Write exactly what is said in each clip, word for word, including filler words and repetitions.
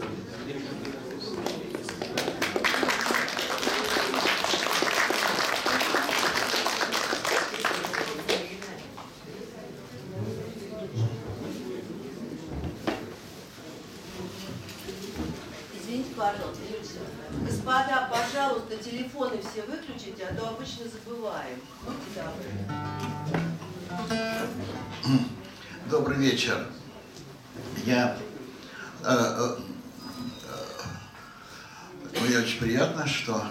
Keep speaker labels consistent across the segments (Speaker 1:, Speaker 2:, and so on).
Speaker 1: Господа, пожалуйста, телефоны все выключите, а то обычно забываем. Будьте добры.
Speaker 2: Добрый вечер. Я, э, э, мне очень приятно, что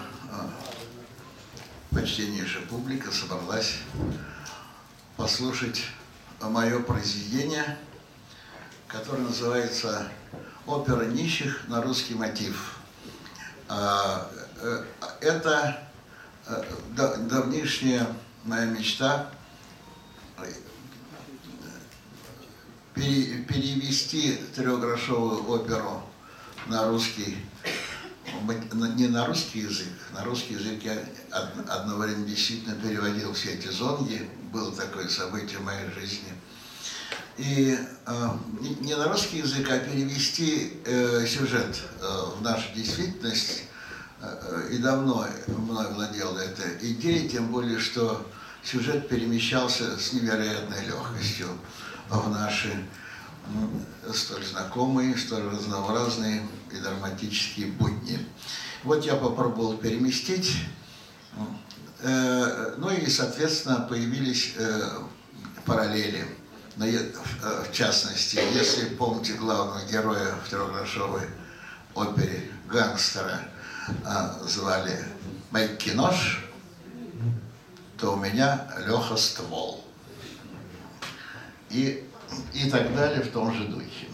Speaker 2: э, почтеннейшая публика собралась послушать мое произведение, которое называется «Опера нищих на русский мотив». Это давнишняя моя мечта перевести трехгрошовую оперу на русский, не на русский язык, на русский язык я одно время действительно переводил все эти зонги, было такое событие в моей жизни. И э, не на русский язык, а перевести э, сюжет э, в нашу действительность. Э, и давно мной владела эта идея, тем более, что сюжет перемещался с невероятной легкостью в наши э, столь знакомые, столь разнообразные и драматические будни. Вот я попробовал переместить, э, ну и, соответственно, появились э, параллели. Но в частности, если помните главного героя в трехгрошовой опере гангстера звали Майки Нож, то у меня Леха Ствол. И, и так далее в том же духе.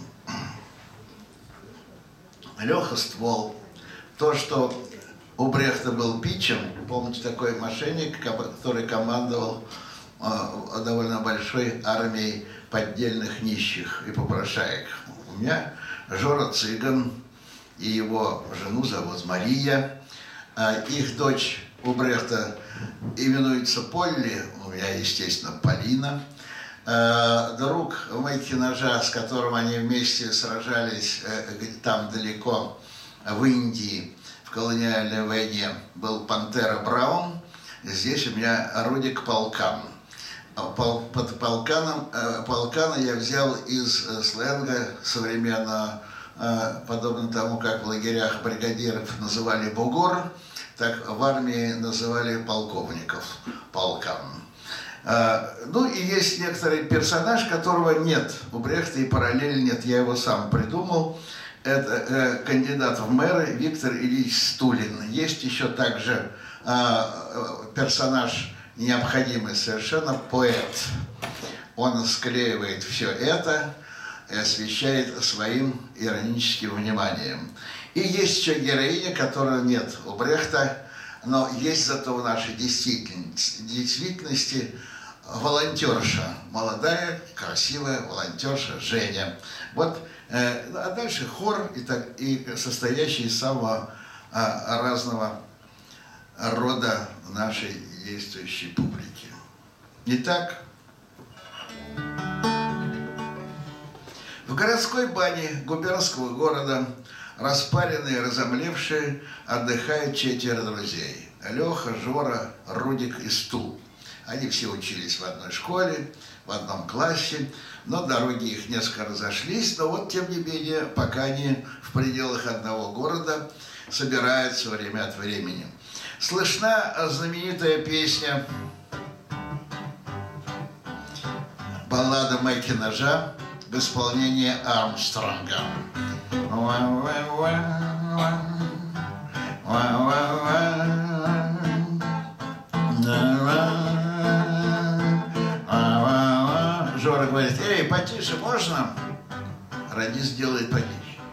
Speaker 2: Леха Ствол. То, что у Брехта был Питчем, помните, такой мошенник, который командовал довольно большой армией поддельных нищих и попрошаек. У меня Жора Цыган и его жену зовут Мария. Их дочь у Брехта именуется Полли, у меня, естественно, Полина. Друг Майки Ножа, с которым они вместе сражались там далеко, в Индии, в колониальной войне, был Пантера Браун. Здесь у меня Рудик Полкан. Под полканом, полкана я взял из сленга современного, подобно тому, как в лагерях бригадиров называли бугор, так в армии называли полковников полкан. Ну и есть некоторый персонаж, которого нет у Брехта и параллели нет, я его сам придумал. Это кандидат в мэры Виктор Ильич Стулин. Есть еще также персонаж необходимый совершенно поэт. Он склеивает все это и освещает своим ироническим вниманием. И есть еще героиня, которой нет у Брехта, но есть зато в нашей действительности, действительности волонтерша, молодая, красивая волонтерша Женя. Вот, э, а дальше хор, и, так, и состоящий из самого а, разного рода нашей действующей публики. Итак, в городской бане губернского города, распаренные и разомлевшие, отдыхают четверо друзей. Леха, Жора, Рудик и Стул. Они все учились в одной школе, в одном классе, но дороги их несколько разошлись, но вот, тем не менее, пока они в пределах одного города собираются время от времени. Слышна знаменитая песня, баллада Майки Ножа в исполнении Армстронга. Жора говорит: эй, потише можно? Радист делает потише.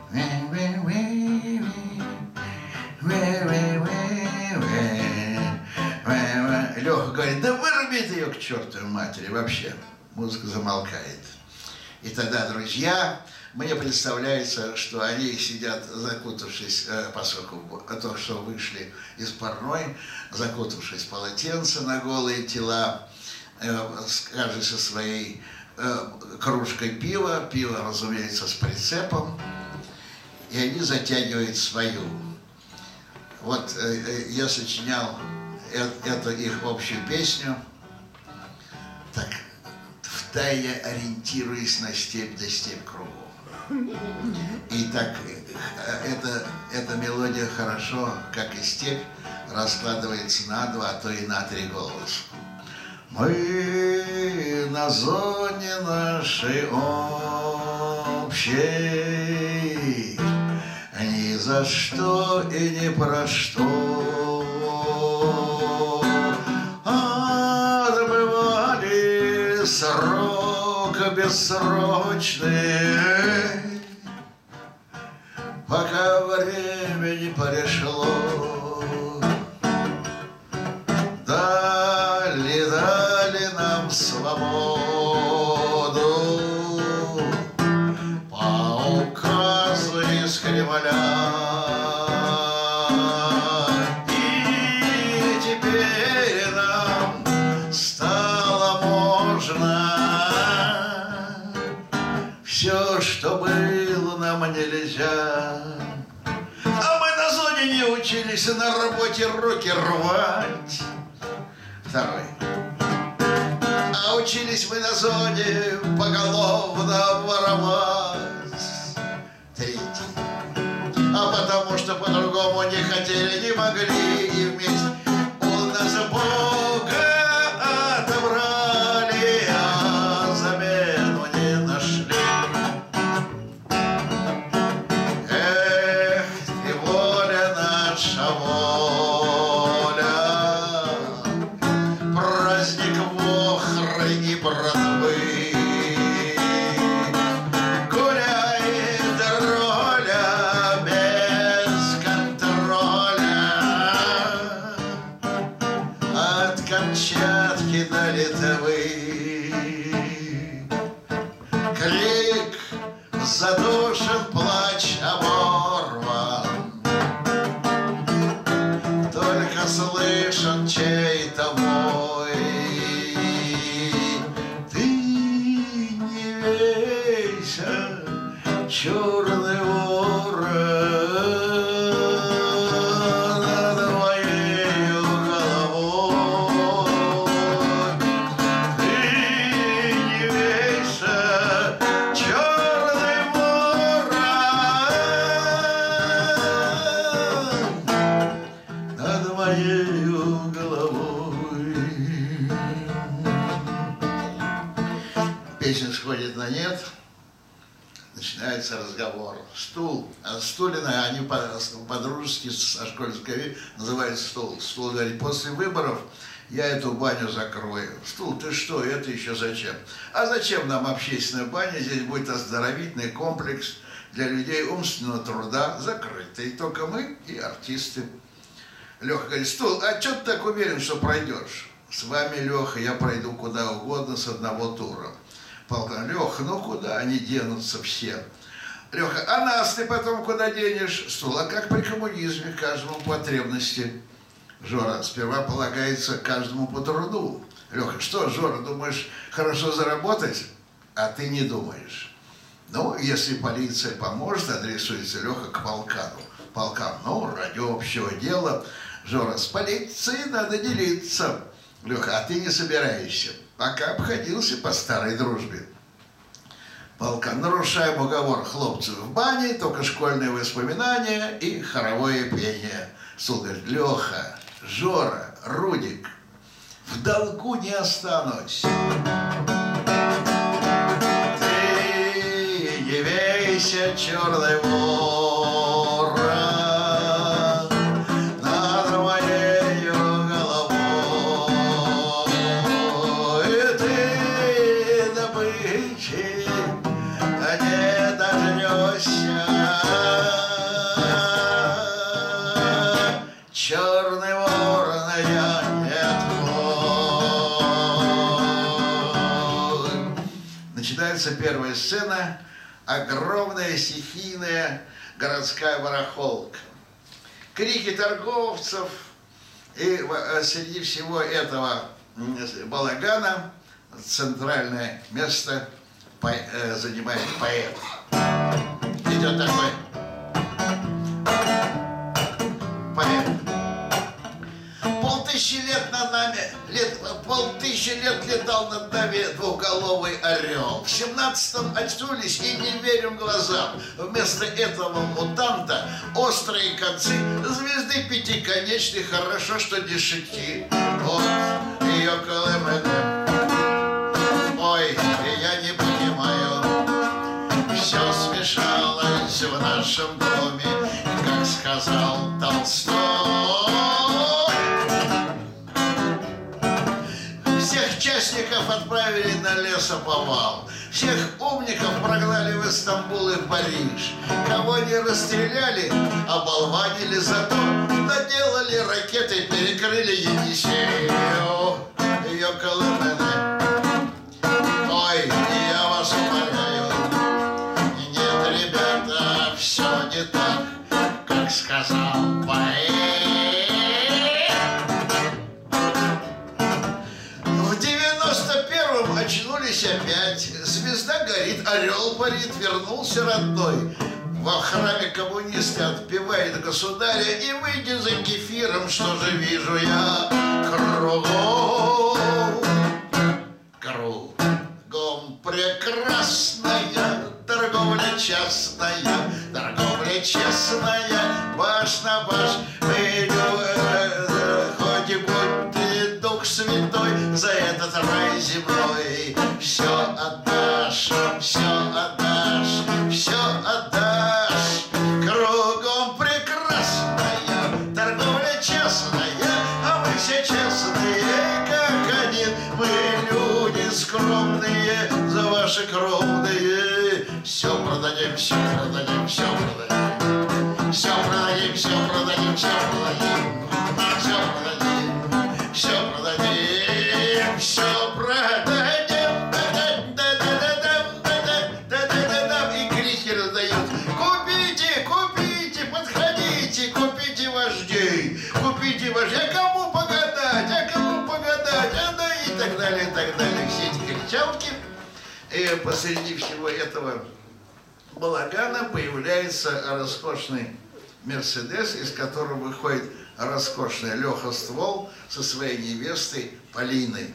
Speaker 2: Леха говорит: да вырубит ее к чертовой матери вообще. Музыка замолкает. И тогда, друзья, мне представляется, что они сидят, закутавшись, поскольку только что вышли из парной, закутавшись в полотенце на голые тела, каждый со своей кружкой пива, пиво, разумеется, с прицепом. и они затягивают свою. Вот э, я сочинял э, эту их общую песню, так втайне ориентируясь на степь, да степь кругом. И так э, эта, эта мелодия хорошо, как и степь, раскладывается на два, а то и на три голоса. Мы на зоне нашей общей ни за что и ни про что отбывали срок бессрочный, пока время не пришло. Дали, дали нам свободу по указу из Кремля. И теперь нам стало можно все, что было нам нельзя. А мы на зоне не учились, и на работе руки рвать. Второй. А учились мы на зоне поголовно воровать. Третий. А потому что по-другому не хотели, не могли, и вместе у нас Бога отобрали, а замену не нашли. Эх, ты воля наша воля, праздник вохры и братвы. Гуляет роля без контроля от Камчатки до Литвы. Крик задушен, плач оборван, только слышен чей-то вой. Ты не вейся, черный ворон, над моею головой. Ты не вейся, черный ворон, над моею головой. Песня сходит на нет, начинается разговор. Стул. А Стулина они по-дружески со школьниками называют стул. Стул говорит: после выборов я эту баню закрою. Стул: ты что, это еще зачем? А зачем нам общественная баня? Здесь будет оздоровительный комплекс для людей умственного труда, закрытый. Только мы и артисты. Леха говорит: Стул, а что ты так уверен, что пройдешь? С вами, Леха, я пройду куда угодно с одного тура. Полкан: Леха, ну куда они денутся все? Леха: а нас ты потом куда денешь? Стул: а как при коммунизме, каждому по потребности. Жора: сперва полагается каждому по труду. Леха: что, Жора, думаешь, хорошо заработать? А ты не думаешь. Ну, если полиция поможет, адресуется Леха к полкану. Полкан: ну, ради общего дела. Жора: с полицией надо делиться. Леха: а ты не собираешься? Пока обходился по старой дружбе. Полкан: нарушаем уговор, хлопцы, в бане, только школьные воспоминания и хоровое пение. Стул говорит: Леха, Жора, Рудик, в долгу не останусь. Ты не вейся, черный ворон, над моею головой. Ты добычи не дождешься, черный ворон, я не твой. Начинается первая сцена. Огромная стихийная городская барахолка. Крики торговцев, и среди всего этого балагана центральное место занимает поэт. Идет такой тысячи лет летал над нами двухголовый орел. В семнадцатом очнулись и не верим глазам. Вместо этого мутанта острые концы звезды пятиконечной. Хорошо, что не шути. Вот ее колымыны. Ой, я не понимаю. Все смешалось в нашем доме, как сказал Толстой. Всех частников отправили на лесоповал. Всех умников прогнали в Стамбул и Париж. Кого не расстреляли, оболванили, зато наделали ракеты, перекрыли Енисею. Ее колымыны. Ой, я вас умоляю. Нет, ребята, все не так, как сказал поэт. В девяносто первом очнулись опять. Звезда горит, орел парит, вернулся родной. Во храме коммунисты отпевает государя, и выйдя за кефиром, что же вижу я кругом? Кругом прекрасная торговля частная, торговля честная, баш на баш. Хоть и будь ты Дух Святой, за этот рай земной все отдашь, все отдашь, все отдашь. Кругом прекрасная торговля честная, а мы все честные, как один. Мы люди скромные, за ваши кровные. Все продадим, все продадим, все продадим. Все продадим, все продадим, все продадим. Все продадим, все продадим, все продадим. Да-да-да-да-да-да-да-да-да. И крики раздают. Купите, купите, подходите, купите вождей. Купите вождей. А кому погадать, а кому погадать, а да и так далее, и так далее. Все эти кричалки. И посреди всего этого балагана появляется роскошный Мерседес, из которого выходит роскошный Леха Ствол со своей невестой Полиной.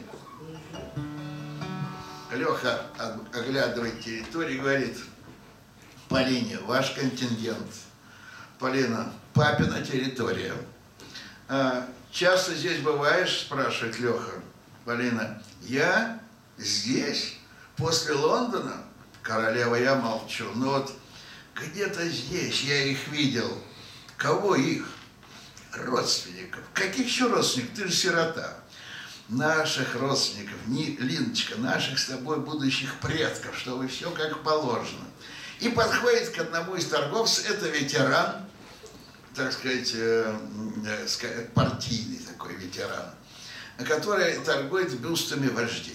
Speaker 2: Леха оглядывает территорию и говорит: Полине, ваш контингент. Полина: папина территория. А, часто здесь бываешь, спрашивает Леха. Полина: я здесь? После Лондона? Королева: я молчу. Ну вот где-то здесь я их видел. Кого их? Родственников. Каких еще родственников? Ты же сирота. Наших родственников, не, Линочка, наших с тобой будущих предков, чтобы все как положено. И подходит к одному из торговцев, это ветеран, так сказать, э, э, партийный такой ветеран, который торгует бюстами вождей.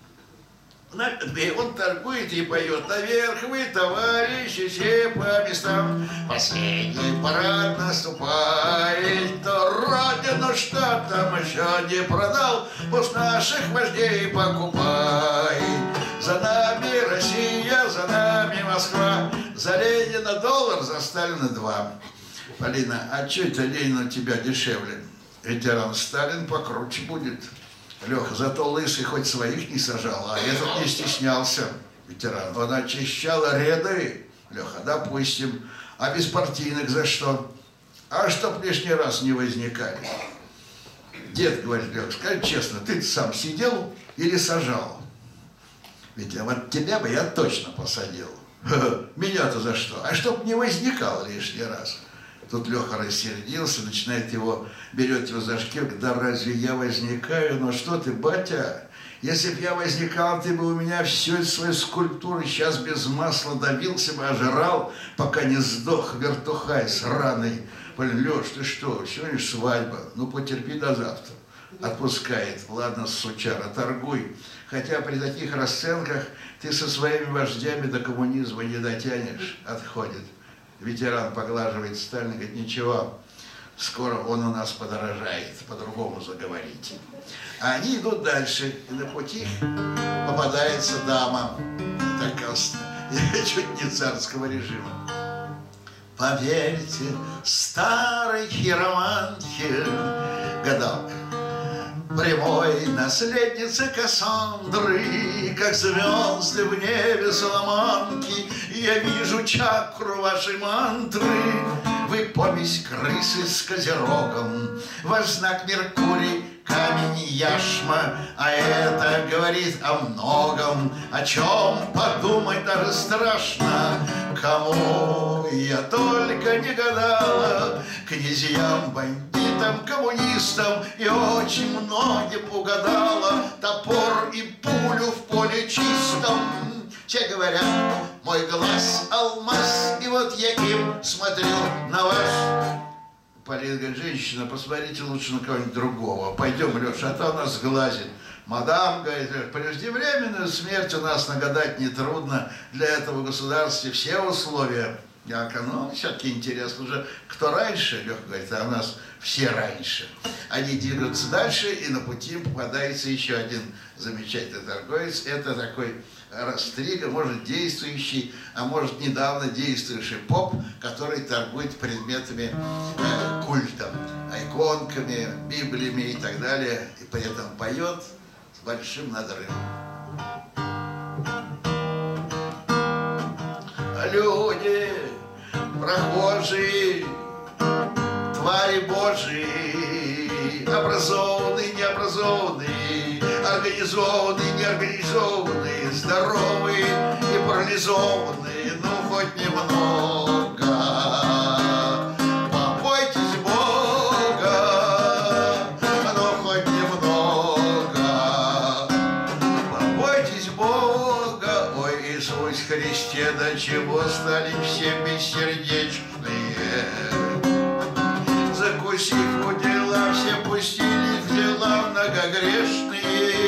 Speaker 2: Он торгует и поет: наверх вы, товарищи, все по местам. Последний парад наступает, то родину что там еще не продал, пусть наших вождей покупает. За нами Россия, за нами Москва, за Ленина доллар, за Сталина два. Полина: а что это Ленин у тебя дешевле? Ветеран: Сталин покруче будет. Леха: зато лысый хоть своих не сажал, а этот не стеснялся. Ветеран: он очищал ряды. Леха: допустим. А беспартийных за что? А чтоб лишний раз не возникали. Дед говорит: Леха, скажи честно, ты сам сидел или сажал? Ведь вот тебя бы я точно посадил. Меня-то за что? А чтоб не возникал лишний раз. Тут Леха рассердился, начинает его, берет его за шкирку: да разве я возникаю? Ну что ты, батя, если б я возникал, ты бы у меня всю свою скульптуру сейчас без масла давился бы, ожрал, пока не сдох вертухай сраный. Блин, Леш, ты что, сегодня свадьба, ну потерпи до завтра. Отпускает: ладно, сучара, торгуй. Хотя при таких расценках ты со своими вождями до коммунизма не дотянешь. Отходит. Ветеран поглаживает Сталина, говорит: ничего, скоро он у нас подорожает, по-другому заговорите. А они идут дальше, и на пути попадается дама, такая, чуть не царского режима. Поверьте, старой хиромантке, гадалка, прямой наследницы Кассандры, как звезды в небе Соломанки, я вижу чакру вашей мантры. Вы помесь крысы с козерогом, ваш знак Меркурий, камень яшма, а это говорит о многом, о чем подумать даже страшно. Кому я только не гадала, князьям, бандитам, коммунистам, и очень многим угадала топор и пулю в поле чистом. Все говорят, мой глаз алмаз, и вот я им смотрю на ваш. Полина говорит, женщина, посмотрите лучше на кого-нибудь другого. Пойдем, Леша, а то нас сглазит. Мадам, говорит, преждевременную смерть у нас нагадать нетрудно. Для этого государства все условия. Я говорю, ну, все-таки интересно уже, кто раньше, Леха говорит, а у нас все раньше. Они двигаются дальше, и на пути попадается еще один замечательный торговец. Это такой Растрига, может, действующий, а может, недавно действующий поп, который торгует предметами э, культа, иконками, библиями и так далее, и при этом поет с большим надрывом. Люди, прохожие, твари Божьи, образованные, необразованные, организованные, неорганизованные, здоровые и парализованные, ну хоть немного. Побойтесь Бога, ну хоть немного. Побойтесь Бога, ой, Иисус Христе, до чего стали все бессердечные. Закусив у дела, все пустили в дела многогрешные.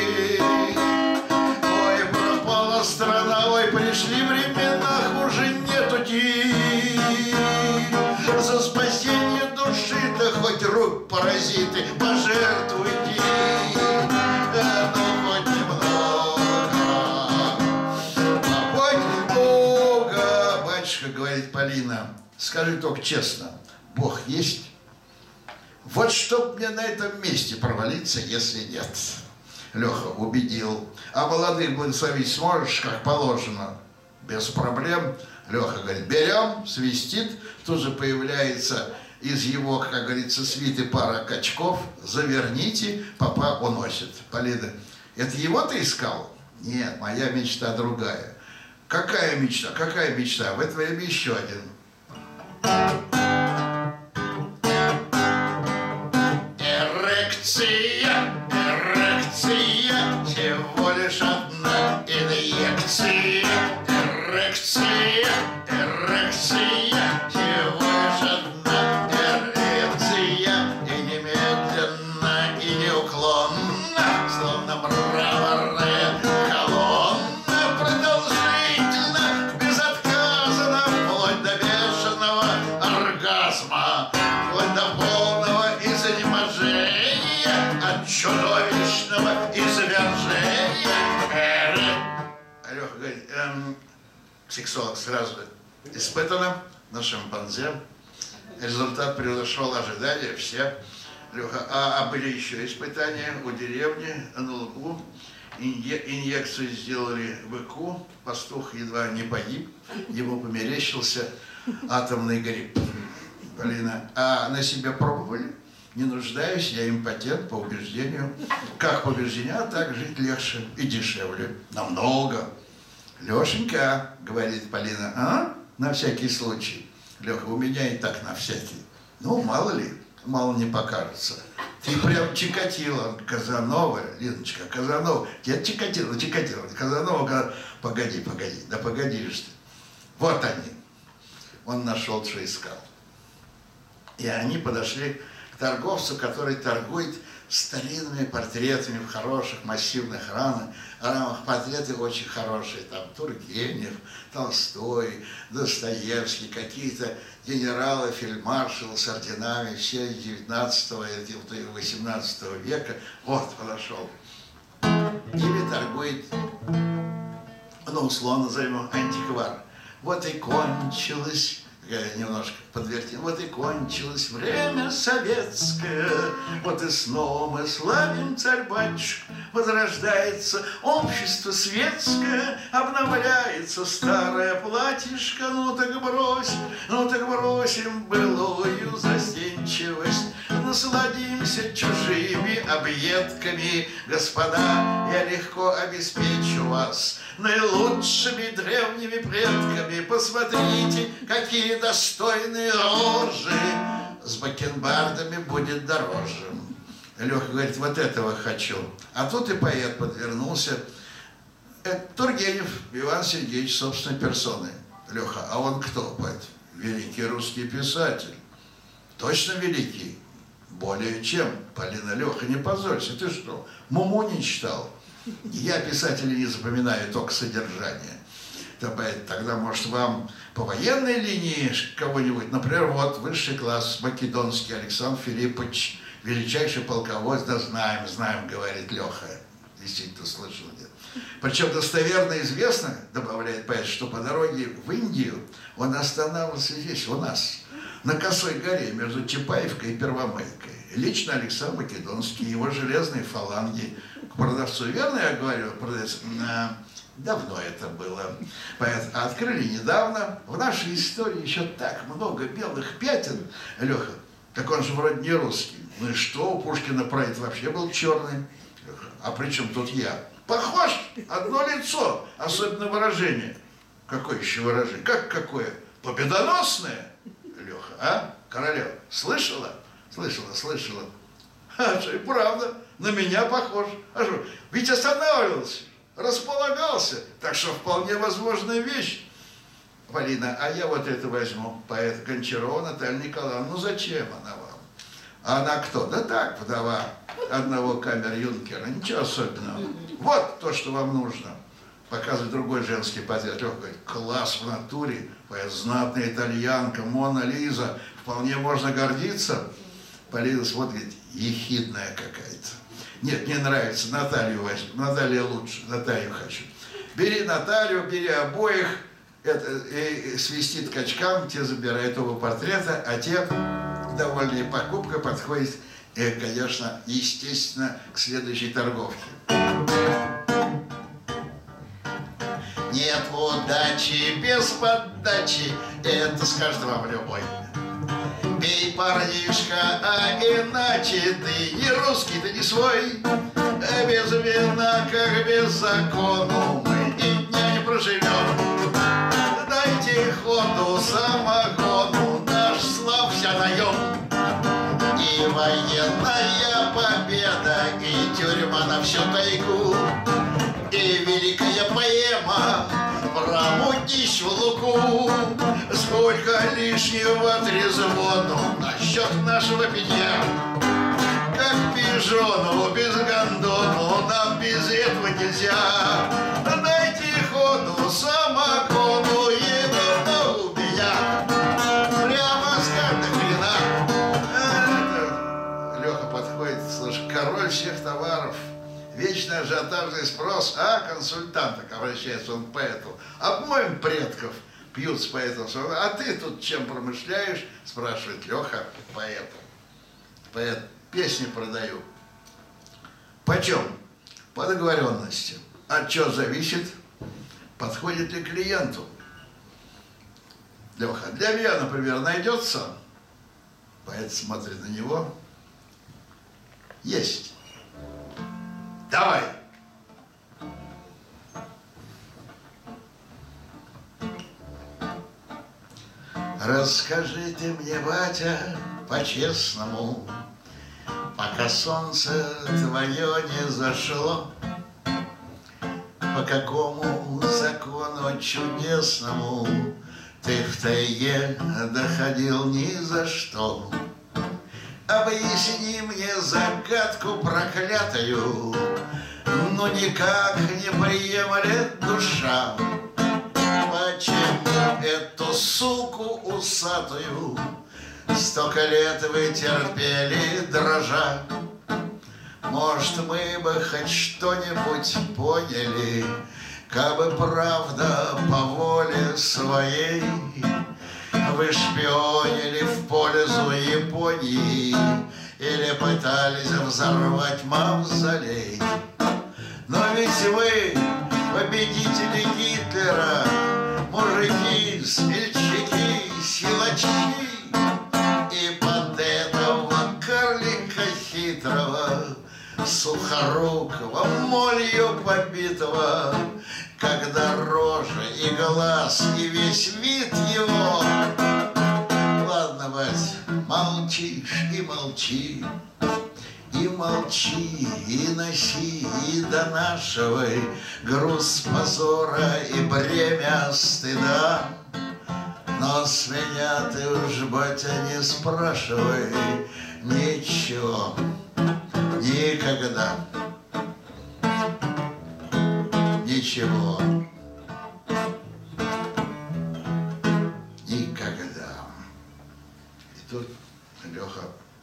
Speaker 2: Ой, пропала страна, ой, пришли времена, хуже нету ти. За спасение души-то хоть рук паразиты пожертвуйте. Ну, хоть немного. Побойтесь Бога, батюшка, говорит Полина, скажи только честно, Бог есть? Вот чтоб мне на этом месте провалиться, если нет. Леха убедил. А молодых благословить сможешь, как положено? Без проблем. Леха говорит, берем, свистит. Тут же появляется из его, как говорится, свиты пара качков. Заверните, папа уносит. Полина, это его ты искал? Нет, моя мечта другая. Какая мечта? Какая мечта? В это время еще один. Эрекция, эрекция, всего лишь одна инъекция. Эрекция, эрекция, всего лишь одна эрекция. И немедленно, и неуклонно, словно мраморная колонна, продолжительно, безотказанно, вплоть до бешеного оргазма, вплоть до полного изнеможения, от чудовищного извержения. Леха говорит, эм, сексолог сразу испытано на шимпанзе. Результат превзошел ожидания, все. Леха, а, а были еще испытания у деревни на лугу. Инъе, инъекцию сделали быку, пастух едва не погиб, ему померещился атомный грипп. Полина, а на себя пробовали? Не нуждаюсь, я импотент по убеждению. Как по убеждению, а так жить легче и дешевле. Намного. Лешенька, говорит Полина, а? На всякий случай. Леха, у меня и так на всякий. Ну, мало ли, мало не покажется. Ты прям Чикатило, Казанова, Линочка, Казанова. Я Чикатило, Чикатило, Казанова. Погоди, погоди, да погоди же ты. Вот они. Он нашел, что искал. И они подошли к торговцу, который торгует старинными портретами в хороших массивных рамах. рамах. Портреты очень хорошие, там Тургенев, Толстой, Достоевский, какие-то генералы, фельдмаршалы с орденами, все девятнадцатого и восемнадцатого века. Вот, подошел. Ими торгует, ну, условно назовем, антиквар. Вот и кончилась я немножко подвертим. Вот и кончилось время советское, вот и снова мы славим царь-батюшку. Возрождается общество светское, обновляется старое платьишко. Ну так брось, ну так бросим былую застенчивость, насладимся чужими объедками. Господа, я легко обеспечу вас наилучшими древними предками. Посмотрите, какие достойные рожи, с бакенбардами будет дороже. Леха говорит, вот этого хочу. А тут и поэт подвернулся. Это Тургенев Иван Сергеевич собственной персоной. Леха, а он кто, поэт? Великий русский писатель. Точно великий? Более чем. Полина, Леха, не позорься. Ты что, Муму не читал? Я писателей не запоминаю, только содержание. Тогда, может, вам по военной линии кого-нибудь, например, вот высший класс македонский Александр Филиппович, величайший полководец, да знаем, знаем, говорит Леха. Действительно, слышал где-то. Причем достоверно известно, добавляет поэт, что по дороге в Индию он останавливался здесь, у нас, на Косой горе, между Чапаевкой и Первомайкой. Лично Александр Македонский, его железные фаланги. К продавцу, верно я говорю, продавец? Давно это было. Поэт, открыли недавно. В нашей истории еще так много белых пятен. Леха, так он же вроде не русский. Ну и что, у Пушкина прадед вообще был черный. Леха, а при чем тут я? Похож, одно лицо, особенно выражение. Какое еще выражение? Как какое? Победоносное? Леха, а? Королева, слышала? Слышала, слышала. А что, и правда, на меня похож. А что, ведь останавливался, располагался. Так что вполне возможная вещь. Полина, а я вот это возьму. Поэт Гончарова Наталья Николаевна. Ну зачем она вам? А она кто? Да так, вдова одного камер-юнкера. Ничего особенного. Вот то, что вам нужно. Показывает другой женский портрет. Леха говорит, класс в натуре. Поэт, знатная итальянка, Мона Лиза. Вполне можно гордиться. Полина смотрит, ехидная какая-то. Нет, не нравится, Наталью возьму. Наталья лучше, Наталью хочу. Бери Наталью, бери обоих. Это, и свистит к очкам, те забирают оба портрета, а те, довольные покупкой, подходят, и, конечно, естественно, к следующей торговке. Нет удачи без поддачи, это скажет вам любой. Пей, парнишка, а иначе ты не русский, ты не свой. Без вина, как без закону, мы и дня не проживем. Дайте ходу самогону, наш слав вся наем. И военная победа, и тюрьма на всю тайгу, и великая поэма про мутищ в луку. Сколько лишнего трезвону насчет нашего питья. Как пижону без гондону, нам без этого нельзя. Дайте ходу самогону, еду у меня. Прямо с каждого хрена. Леха подходит, слушай, король всех товаров. Вечный ажиотажный спрос, а консультанток, обращается он к поэту. Обмоем предков, пьют с поэтом. А ты тут чем промышляешь? Спрашивает Леха поэта. Поэт, песни продаю. Почем? По договоренности. От чего зависит? Подходит ли клиенту? Леха, для меня, например, найдется? Поэт смотрит на него. Есть. Давай. Расскажи ты мне, батя, по-честному, пока солнце твое не зашло, по какому закону чудесному ты в тайге доходил ни за что. Объясни мне загадку проклятую, но никак не приемлет душа. Почему эту суку усатую столько лет вы терпели, дрожа? Может, мы бы хоть что-нибудь поняли, кабы правда по воле своей вы шпионили в пользу Японии или пытались взорвать мавзолей. Но ведь вы победители Гитлера, мужики, смельчаки, силачи, и под этого карлика хитрого, сухорукого, молью побитого, когда рожа и глаз, и весь вид его. Ладно, бать, молчишь и молчи, и молчи, и носи, и донашивай груз позора и бремя стыда. Но с меня ты уж, батя, не спрашивай ничего, никогда, ничего, никогда. И тут Леха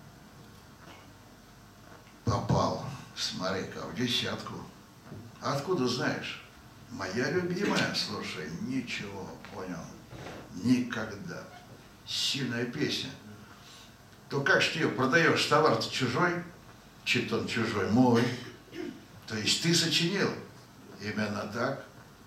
Speaker 2: попал, смотри-ка, в десятку. Откуда знаешь? Моя любимая, слушай, ничего, понял, никогда. Сильная песня. То как ж ты ее продаешь? Товар-то чужой, чит он чужой, мой. То есть ты сочинил? Именно так?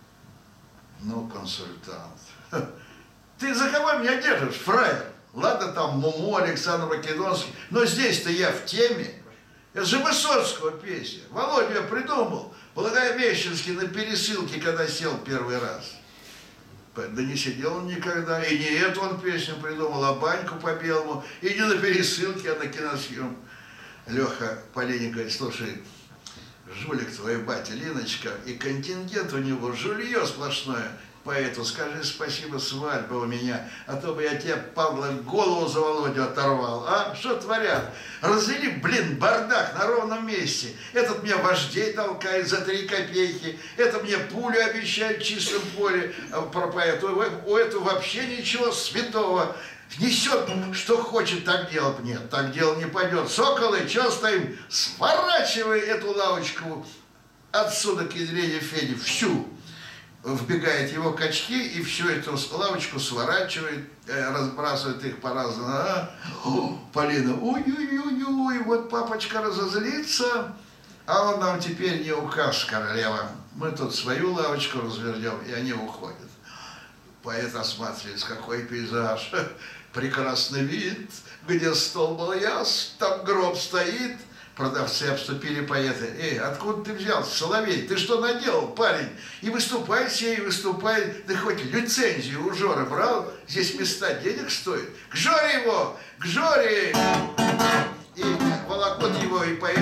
Speaker 2: Ну, консультант. Ты за кого меня держишь, фраер? Ладно, там Муму, Александр Македонский, но здесь-то я в теме. Это же Высоцкого песня. Володя ее придумал. Благовещенский на пересылке, когда сел первый раз. Да не сидел он никогда. И не эту он песню придумал, а баньку по белому. И не на пересылке, а на киносъем. Леха Полине говорит: слушай, жулик твой батя, Линочка, и контингент у него жулье сплошное. Поэту скажи спасибо, свадьба у меня, а то бы я тебе, Павла, голову за Володю оторвал. А? Что творят? Развели, блин, бардак на ровном месте. Этот мне вождей толкает за три копейки, это мне пулю обещает в чистом поле. А про поэту, у этого вообще ничего святого. Несет, что хочет, так делать. Нет, так дело не пойдет. Соколы, что стоим? Сворачивай эту лавочку отсюда к ядрене Феде, всю. Вбегает его качки и всю эту лавочку сворачивает, разбрасывает их по разному. А? О, Полина, ой-ой-ой-ой, вот папочка разозлится, а он нам теперь не указ, королева. Мы тут свою лавочку развернем, и они уходят. Поэт осматривает, какой пейзаж. Прекрасный вид, где стол был яс, там гроб стоит. Продавцы обступили поэта. Эй, откуда ты взялся, Соловей? Ты что наделал, парень? И выступай сей, и выступай. Да хоть лицензию у Жоры брал, здесь места денег стоит. К Жоре его! К Жоре! И волокот его, и поэт,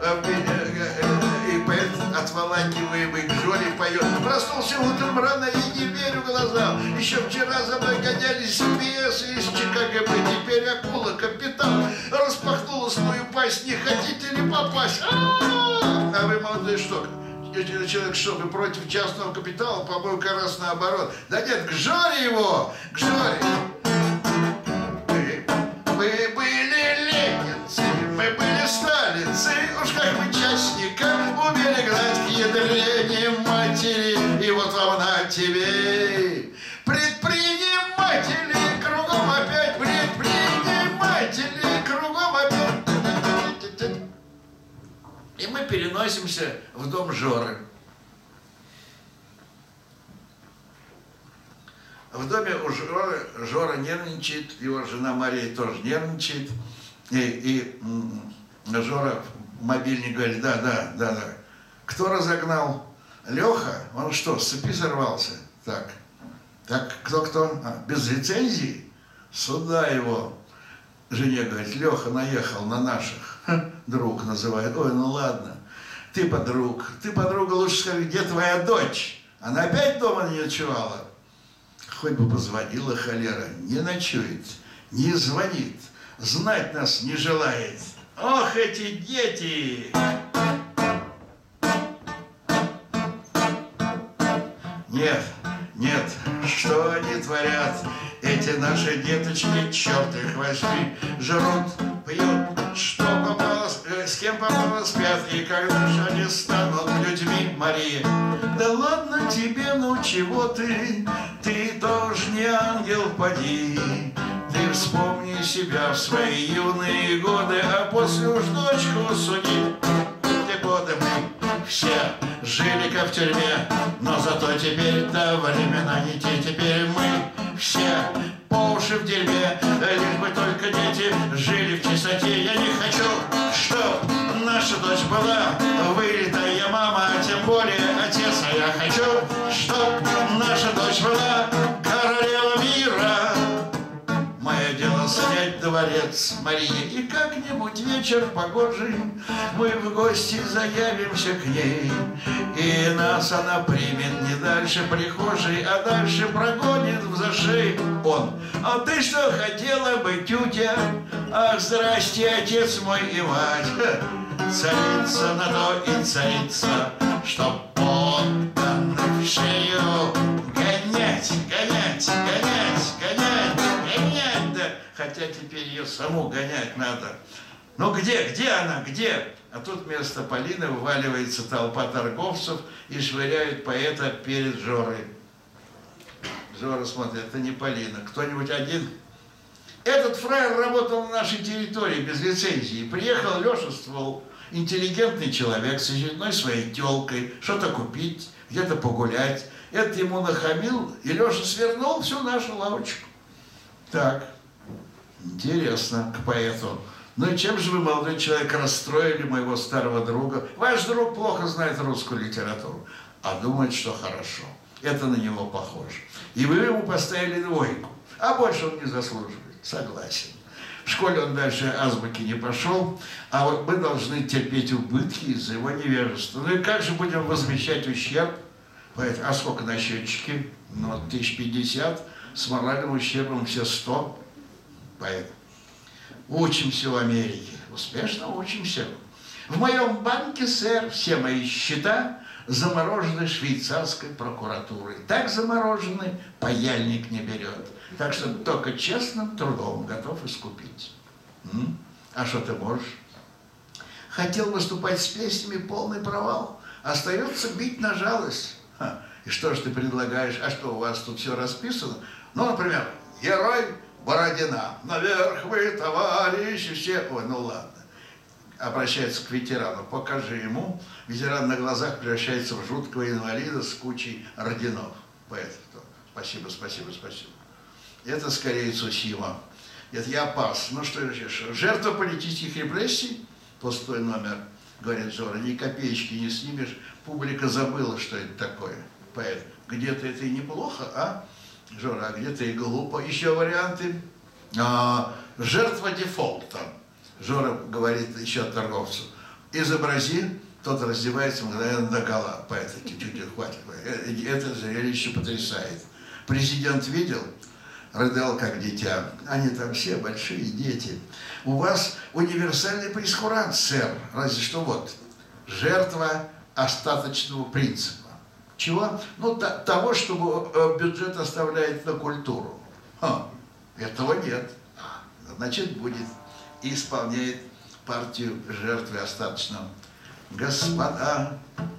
Speaker 2: и поэт отволакиваемый к Жоре поет. Проснулся утром рано и не верю глазам. Еще вчера за мной гонялись бесы из ЧКГБ. Теперь акула, капитан, распахнула свою пасть. Не хотите ли попасть? А, а вы, молодой, что? Человек, что вы против частного капитала? По-моему, как раз наоборот. Да нет, к Жоре его! К Жоре! Мы были ленинцы, мы были сталинцы, уж как мы частникам умели гнать к ядрене матери. И вот вам на тебе, предприниматели, кругом опять предприниматели, кругом опять. И мы переносимся в дом Жоры. В доме у Жоры, Жора нервничает, его жена Мария тоже нервничает. И, и Жора в мобильник говорит: да, да, да, да. Кто разогнал? Леха? Он что, с цепи сорвался? Так, так, кто-кто? А, без лицензии? Сюда его. Жене говорит: Леха наехал на наших. Ха, друг называет. Ой, ну ладно. Ты подруг. Ты, подруга, лучше скажи, где твоя дочь? Она опять дома не ночевала? Хоть бы позвонила, холера, не ночует, не звонит, знать нас не желает. Ох, эти дети! Нет, нет, что они творят, эти наши деточки, черт их возьми, жрут, пьют, что попало, с кем попало спят, и когда же они станут людьми, Мария? Да ладно тебе, ну чего ты, ты тоже не ангел, поди. Ты вспомни себя в свои юные годы, а после уж дочку суди. В те годы мы все жили как в тюрьме, но зато теперь-то времена не те. Теперь мы все по уши в дерьме, лишь бы только дети жили в чистоте. Я не хочу, чтоб наша дочь была вылитая мама, а тем более отец. А я хочу, чтоб наша дочь была королева мира. Мое дело снять дворец, Мария, и как-нибудь вечер погожий мы в гости заявимся к ней, и нас она примет не дальше прихожей, а дальше прогонит в зашей. Он: а ты что хотела бы, тютя? Ах, здрасте, отец мой и мать. Царица на то и царица, чтоб подданных в шею гонять, гонять, гонять, гонять, гонять, да. Хотя теперь ее саму гонять надо. Ну где, где она, где? А тут вместо Полины вываливается толпа торговцев и швыряют поэта перед Жорой. Жора смотрит: это не Полина, кто-нибудь один? Этот фраер работал на нашей территории без лицензии. Приехал Леша Ствол, интеллигентный человек с очередной своей телкой, что-то купить, где-то погулять. Это ему нахамил, и Леша свернул всю нашу лавочку. Так, интересно, к поэту. Ну и чем же вы, молодой человек, расстроили моего старого друга? Ваш друг плохо знает русскую литературу, а думает, что хорошо. Это на него похоже. И вы ему поставили двойку, а больше он не заслуживает. Согласен. В школе он дальше азбуки не пошел, а вот мы должны терпеть убытки из-за его невежества. Ну и как же будем возмещать ущерб? Поэтому, а сколько на счетчике? Ну, тысяч пятьдесят, с моральным ущербом все сто. Поэтому учимся в Америке, успешно учимся. В моем банке, сэр, все мои счета заморожены швейцарской прокуратурой. Так заморожены, паяльник не берет. Так что только честным трудом готов искупить. М? А что ты можешь? Хотел выступать с песнями, полный провал. Остается бить на жалость. Ха. И что же ты предлагаешь? А что, у вас тут все расписано? Ну, например, герой Бородина. Наверх вы, товарищи, все. Ой, ну ладно. Обращается к ветерану. Покажи ему. Ветеран на глазах превращается в жуткого инвалида с кучей орденов. Поэтому спасибо, спасибо, спасибо. Это скорее Цусима. Это я пас. Ну что же, жертва политических репрессий? Пустой номер, говорит Жора. Ни копеечки не снимешь. Публика забыла, что это такое. Поэтому где-то это и неплохо, а? Жора, а где-то и глупо. Еще варианты. А, жертва дефолта. Жора говорит еще торговцу: изобрази, тот раздевается мгновенно догола. Поэтому чуть-чуть хватит. Это зрелище потрясает. Президент видел? Рыдал как дитя. Они там все большие дети. У вас универсальный прейскурант, сэр. Разве что вот. Жертва остаточного принципа. Чего? Ну, та, того, чтобы бюджет оставляет на культуру. Ха, этого нет. Значит, будет. И исполняет партию жертвы остаточного. Господа,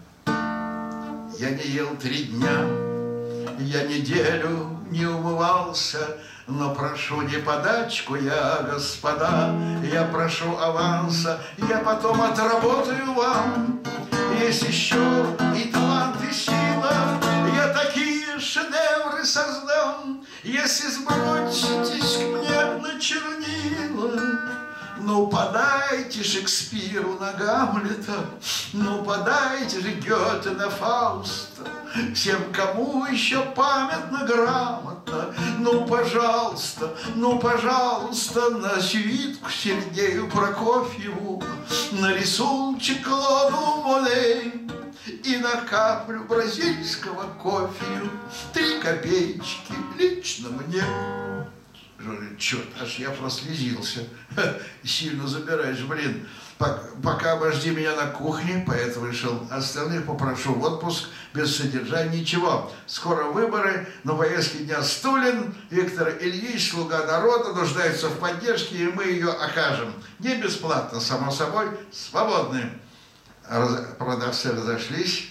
Speaker 2: я не ел три дня, я неделю не умывался, но прошу не подачку я, господа, я прошу аванса, я потом отработаю вам. Есть еще и талант, и сила, я такие шедевры создам, если сброситесь к мне на чернила. Ну, подайте Шекспиру на Гамлета, ну, подайте же Гёте на Фауста, всем, кому еще памятно, грамотно, ну, пожалуйста, ну, пожалуйста, на свитку Сергею Прокофьеву, на рисунчик Клоду Моне и на каплю бразильского кофею три копеечки лично мне. Жора говорит: черт, аж я прослезился. Сильно забираешь, блин. Пока обожди меня на кухне, поэт вышел. Остальных попрошу в отпуск без содержания. Ничего, скоро выборы, но повестки дня Стулин. Виктор Ильич, слуга народа, нуждается в поддержке, и мы ее окажем. Не бесплатно, само собой, свободны. Раз... Продавцы разошлись.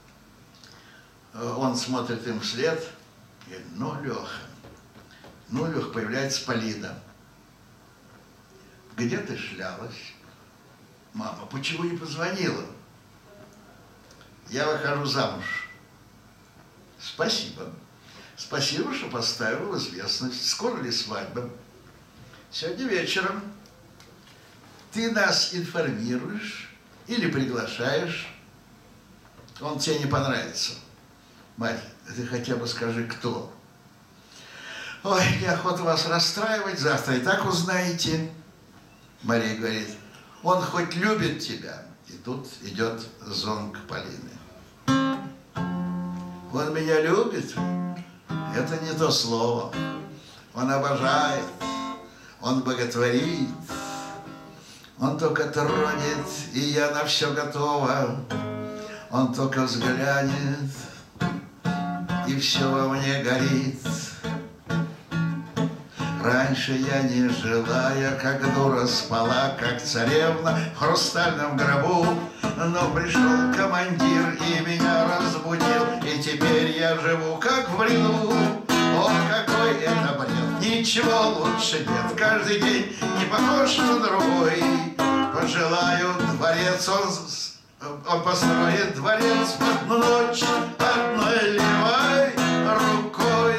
Speaker 2: Он смотрит им вслед. И говорит: ну, Леха, ну, Леха, появляется Полина. Где ты шлялась? Мама, почему не позвонила? Я выхожу замуж. Спасибо. Спасибо, что поставил в известность. Скоро ли свадьба? Сегодня вечером. Ты нас информируешь или приглашаешь. Он тебе не понравится. Мать, ты хотя бы скажи, кто. Ой, неохота вас расстраивать, завтра и так узнаете. Мария говорит: он хоть любит тебя. И тут идет зонг Полины. Он меня любит? Это не то слово. Он обожает, он боготворит. Он только тронет, и я на все готова. Он только взглянет, и все во мне горит. Раньше я не жила, я как дура спала, как царевна в хрустальном гробу. Но пришел командир и меня разбудил, и теперь я живу как в бреду. О, какой это бред, ничего лучше нет. Каждый день не похож на другой. Пожелаю дворец, он, он построит дворец в одну ночь одной левой рукой.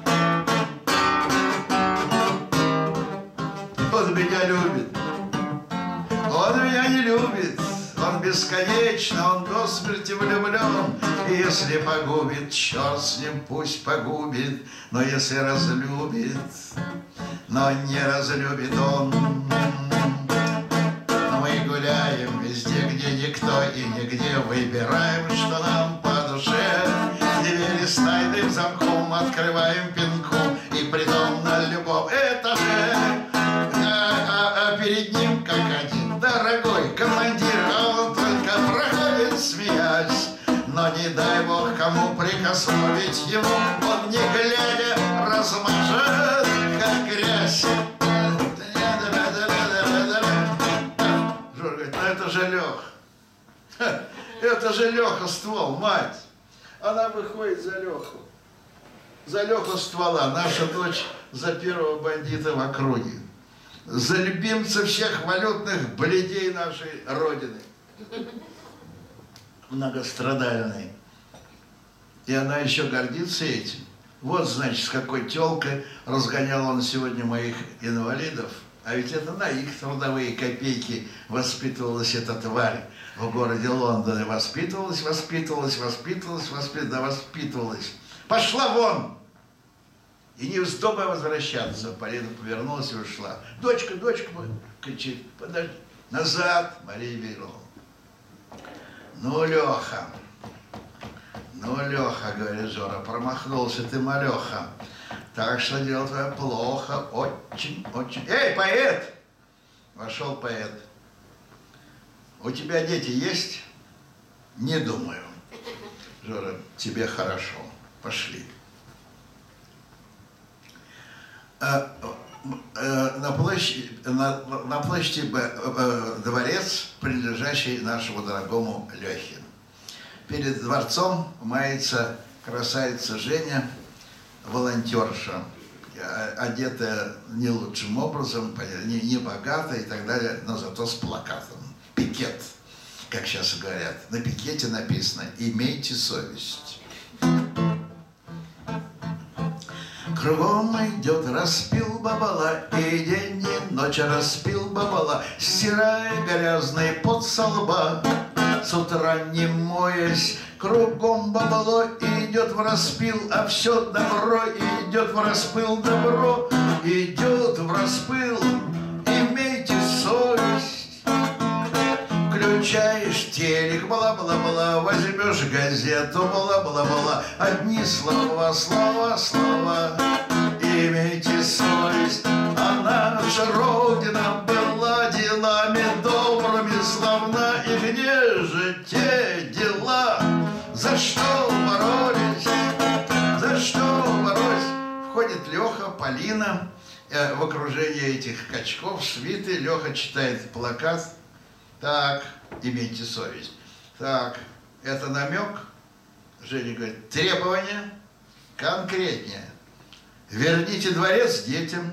Speaker 2: Он меня любит, он меня не любит, он бесконечно, он до смерти влюблен. И если погубит, черт с ним, пусть погубит, но если разлюбит, но не разлюбит он. Мы гуляем везде, где никто и нигде, выбираем, что нам по душе. Двери с тайным замком открываем пинком, и притом на любом этаже. Перед ним как один дорогой командир, а он только проходит, смеясь. Но не дай бог кому прикоснуть ему, он не глядя размажет, как грязь. Жора говорит: ну это же Леха. Это же Леха ствол, мать. Она выходит за Леху. За Леху ствола. Наша дочь за первого бандита в округе. За любимца всех валютных бледей нашей Родины. Многострадальной. И она еще гордится этим. Вот, значит, с какой телкой разгонял он сегодня моих инвалидов. А ведь это на их трудовые копейки воспитывалась эта тварь в городе Лондоне. Воспитывалась, воспитывалась, воспитывалась, воспитывалась, воспитывалась. Пошла вон! И не вздумай возвращаться. Полина повернулась и ушла. Дочка, дочка, кричит: подожди. Назад, Мария Вильровна. Ну, Леха, ну, Леха, говорит Жора, промахнулся ты, малеха. Так что дело твое плохо, очень, очень. Эй, поэт! Вошел поэт. У тебя дети есть? Не думаю. Жора: тебе хорошо. Пошли. На площади, на, на площади дворец, принадлежащий нашему дорогому Лехе. Перед дворцом мается красавица Женя, волонтерша, одетая не лучшим образом, не, не богато и так далее, но зато с плакатом. Пикет, как сейчас говорят. На пикете написано: имейте совесть. Кругом идет распил бабала, и день и ночь распил бабала, стирая грязный пот со лба. С утра не моясь, кругом бабало идет в распил, а все добро идет в распыл, добро идет в распыл. Имейте совесть. Включаешь телек, бла-бла-бла, возьмешь газету, бла-бла-бла, одни слова, слова, слова. И имейте совесть, а наша Родина была делами добрыми славна. И где же те дела, за что боролись, за что боролись? Входит Леха, Полина, э, в окружении этих качков, свиты. Леха читает плакат. Так, имейте совесть. Так, это намек? Женя говорит, требования конкретнее. Верните дворец детям.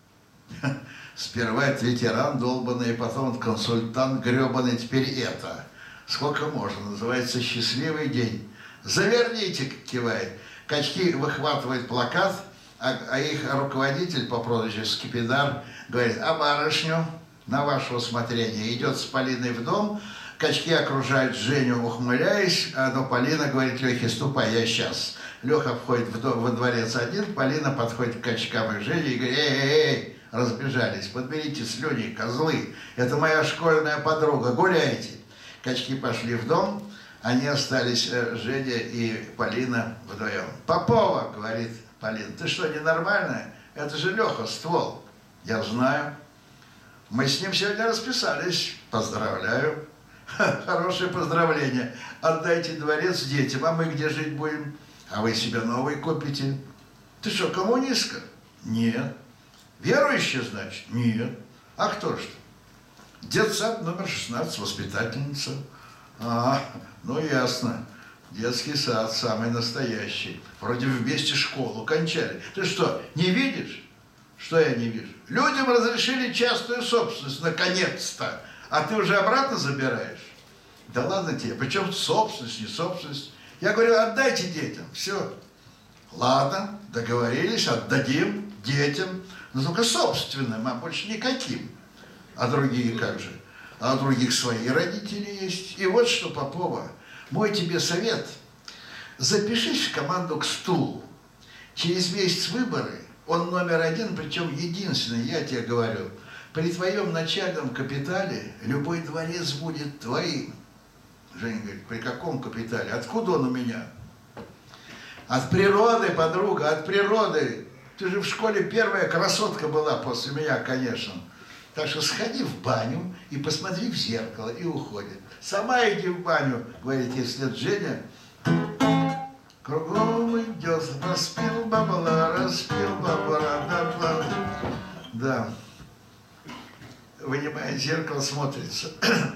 Speaker 2: Сперва это ветеран долбанный, потом консультант гребаный, теперь это. Сколько можно? Называется «Счастливый день». Заверните, кивает. Качки выхватывают плакат, а, а их руководитель по прозвищу Скипидар говорит, а барышню на ваше усмотрение идет с Полиной в дом. Качки окружают Женю, ухмыляясь, но Полина говорит Лехе, ступай, я сейчас. Леха входит в дом, во дворец один, Полина подходит к качкам и Жене и говорит, эй, эй, эй, разбежались, подберите слюни, козлы, это моя школьная подруга, гуляйте. Качки пошли в дом, они остались, Женя и Полина, вдвоем. Попова, говорит Полина, ты что, ненормальная? Это же Леха, ствол. Я знаю. Мы с ним сегодня расписались. Поздравляю. Хорошее поздравление. Отдайте дворец детям, а мы где жить будем? А вы себе новый купите. Ты что, коммунистка? Нет. Верующая, значит? Нет. А кто же? Детсад номер шестнадцать, воспитательница. А, ну ясно. Детский сад, самый настоящий. Вроде вместе школу кончали. Ты что, не видишь? Что я не вижу? Людям разрешили частную собственность, наконец-то. А ты уже обратно забираешь? Да ладно тебе, причем собственность, не собственность. Я говорю, отдайте детям, все. Ладно, договорились, отдадим детям, но только собственным, а больше никаким. А другие как же? А у других свои родители есть. И вот что, Попова, мой тебе совет. Запишись в команду к стулу. Через месяц выборы, он номер один, причем единственный, я тебе говорю. При твоем начальном капитале любой дворец будет твоим. Женя говорит, при каком капитале? Откуда он у меня? От природы, подруга, от природы. Ты же в школе первая красотка была после меня, конечно. Так что сходи в баню и посмотри в зеркало, и уходит. Сама иди в баню, говорит, если это Женя. Кругом идет, распил бабла, распил бабла, да, да. Вынимает зеркало, смотрится.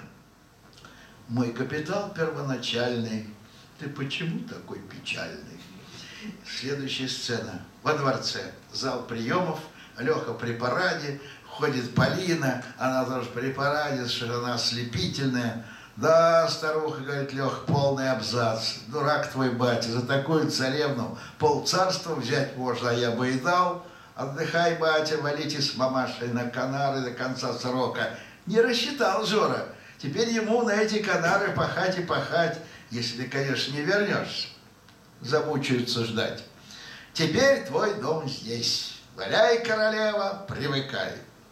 Speaker 2: Мой капитал первоначальный. Ты почему такой печальный? Следующая сцена. Во дворце. Зал приемов. Леха при параде. Ходит Полина. Она тоже при параде, что она ослепительная. Да, старуха, говорит Леха, полный абзац. Дурак твой батя. За такую царевну полцарства взять можно, а я бы и дал. Отдыхай, батя, валите с мамашей на Канары до конца срока. Не рассчитал Жора. Теперь ему на эти Канары пахать и пахать, если ты, конечно, не вернешься. Замучаются ждать. Теперь твой дом здесь. Валяй, королева, привыкай.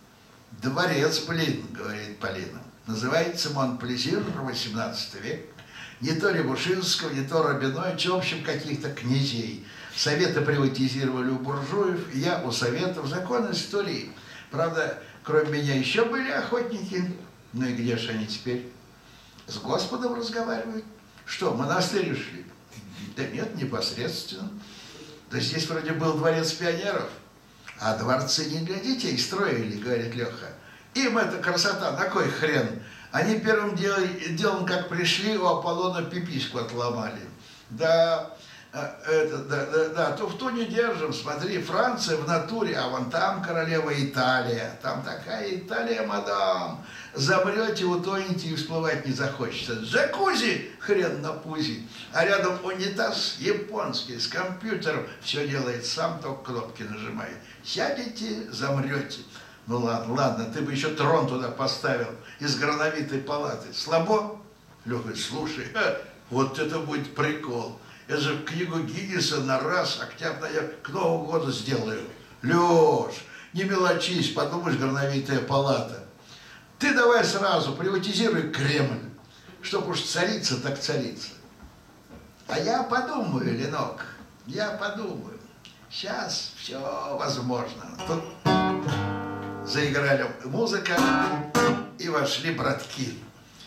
Speaker 2: Дворец, блин, говорит Полина. Называется Монплезир, восемнадцатый век. Не то Лебушинского, не то Рабиновича, в общем, каких-то князей. Советы приватизировали у буржуев, я у советов. Закон истории. Правда, кроме меня еще были охотники. Ну и где же они теперь? С Господом разговаривают. Что, в монастырь ушли? Да нет, непосредственно. Да здесь вроде был дворец пионеров. А дворцы не для детей строили, говорит Леха. Им эта красота, на кой хрен? Они первым делом, делом как пришли, у Аполлона пипиську отломали. Да, это, да, да, да, туфту не держим, смотри, Франция в натуре, а вон там королева Италия, там такая Италия, мадам, замрете, утонете и всплывать не захочется. Джакузи, хрен на пузе, а рядом унитаз японский с компьютером, все делает сам, только кнопки нажимает. Сядете, замрете. Ну ладно, ладно, ты бы еще трон туда поставил из грановитой палаты. Слабо? Леха говорит, слушай, ха, вот это будет прикол. Я же книгу Гиннеса на раз, октябрь я к Новому году сделаю. Леш, не мелочись, подумаешь, грановитая палата. Ты давай сразу приватизируй Кремль, чтоб уж царица так царица. А я подумаю, Ленок, я подумаю. Сейчас все возможно. Тут заиграли музыка, и вошли братки,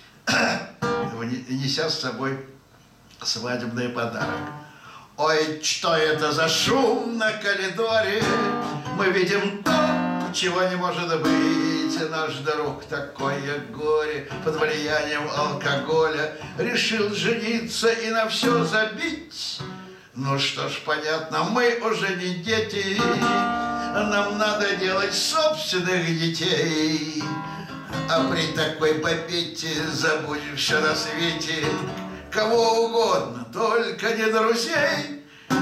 Speaker 2: неся с собой свадебный подарок. Ой, что это за шум на коридоре? Мы видим то, чего не может быть. Наш друг, такое горе, под влиянием алкоголя решил жениться и на все забить. Ну что ж, понятно, мы уже не дети, нам надо делать собственных детей. А при такой победе забудешь все на свете, кого угодно, только не друзей.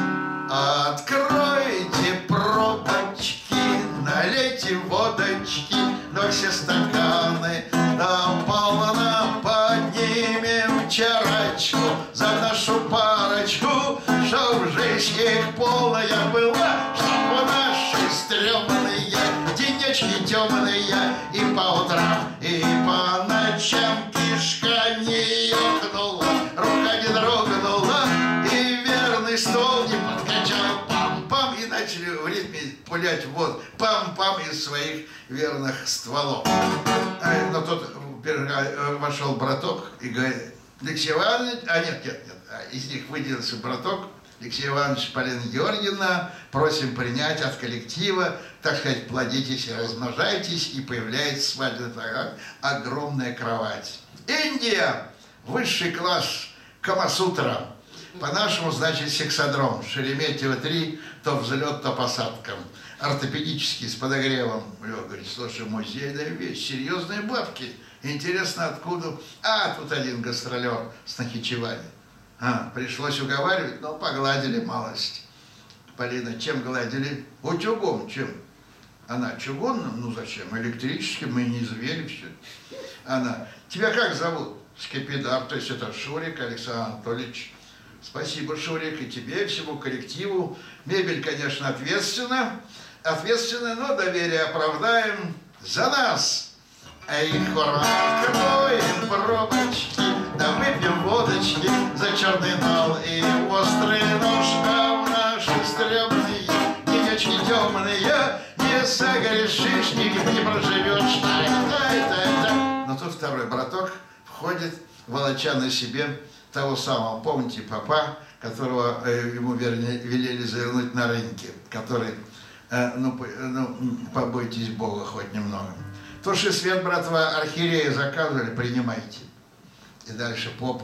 Speaker 2: Откройте пробочки, налейте водочки, но все стаканы нам полно, поднимем чарочку за нашу парочку, чтоб жизнь их полная была, чтоб наши стрёмные денечки темные и по утрам, и по ночам кишка не ёкнула, рука не дрогнула, и верный стол не подкачал, пам-пам, и начали в ритме пулять в воду, пам-пам из своих верных стволов. А, но тут вошел браток и говорит: Алексей Иванович, а нет, нет, нет, из них выделился браток, Алексей Иванович, Полина Георгиевна, просим принять от коллектива, так сказать, плодитесь и размножайтесь, и появляется свадебный программ, огромная кровать. Индия, высший класс Камасутра, по-нашему, значит, сексодром, Шереметьево три, то взлет, то посадка, ортопедический, с подогревом. Лёва говорит: слушай, музейная вещь, серьезные бабки, интересно откуда. А, тут один гастролер с Нахичевани. А, пришлось уговаривать, но погладили малость. Полина: чем гладили? Утюгом. Чем? Она: чугунным? Ну зачем? Электрическим, мы не звери все. Она: тебя как зовут? Скипидар, то есть это Шурик Александр Анатольевич. Спасибо, Шурик, и тебе, и всему коллективу. Мебель, конечно, ответственна, ответственна, но доверие оправдаем за нас. Эй, хор, откроем пробочки, да выпьем водочки за черный нал и острый нож, а в наши стрёмные денечки темные не согрешишь, не, не проживешь. Тай, тай, тай, тай. Но тут второй браток входит, волоча на себе того самого, помните, папа, которого э, ему, вернее, велели завернуть на рынке, который, э, ну, по, ну, побойтесь Бога хоть немного. Туши свет, братва, архиерея заказывали, принимайте. И дальше поп.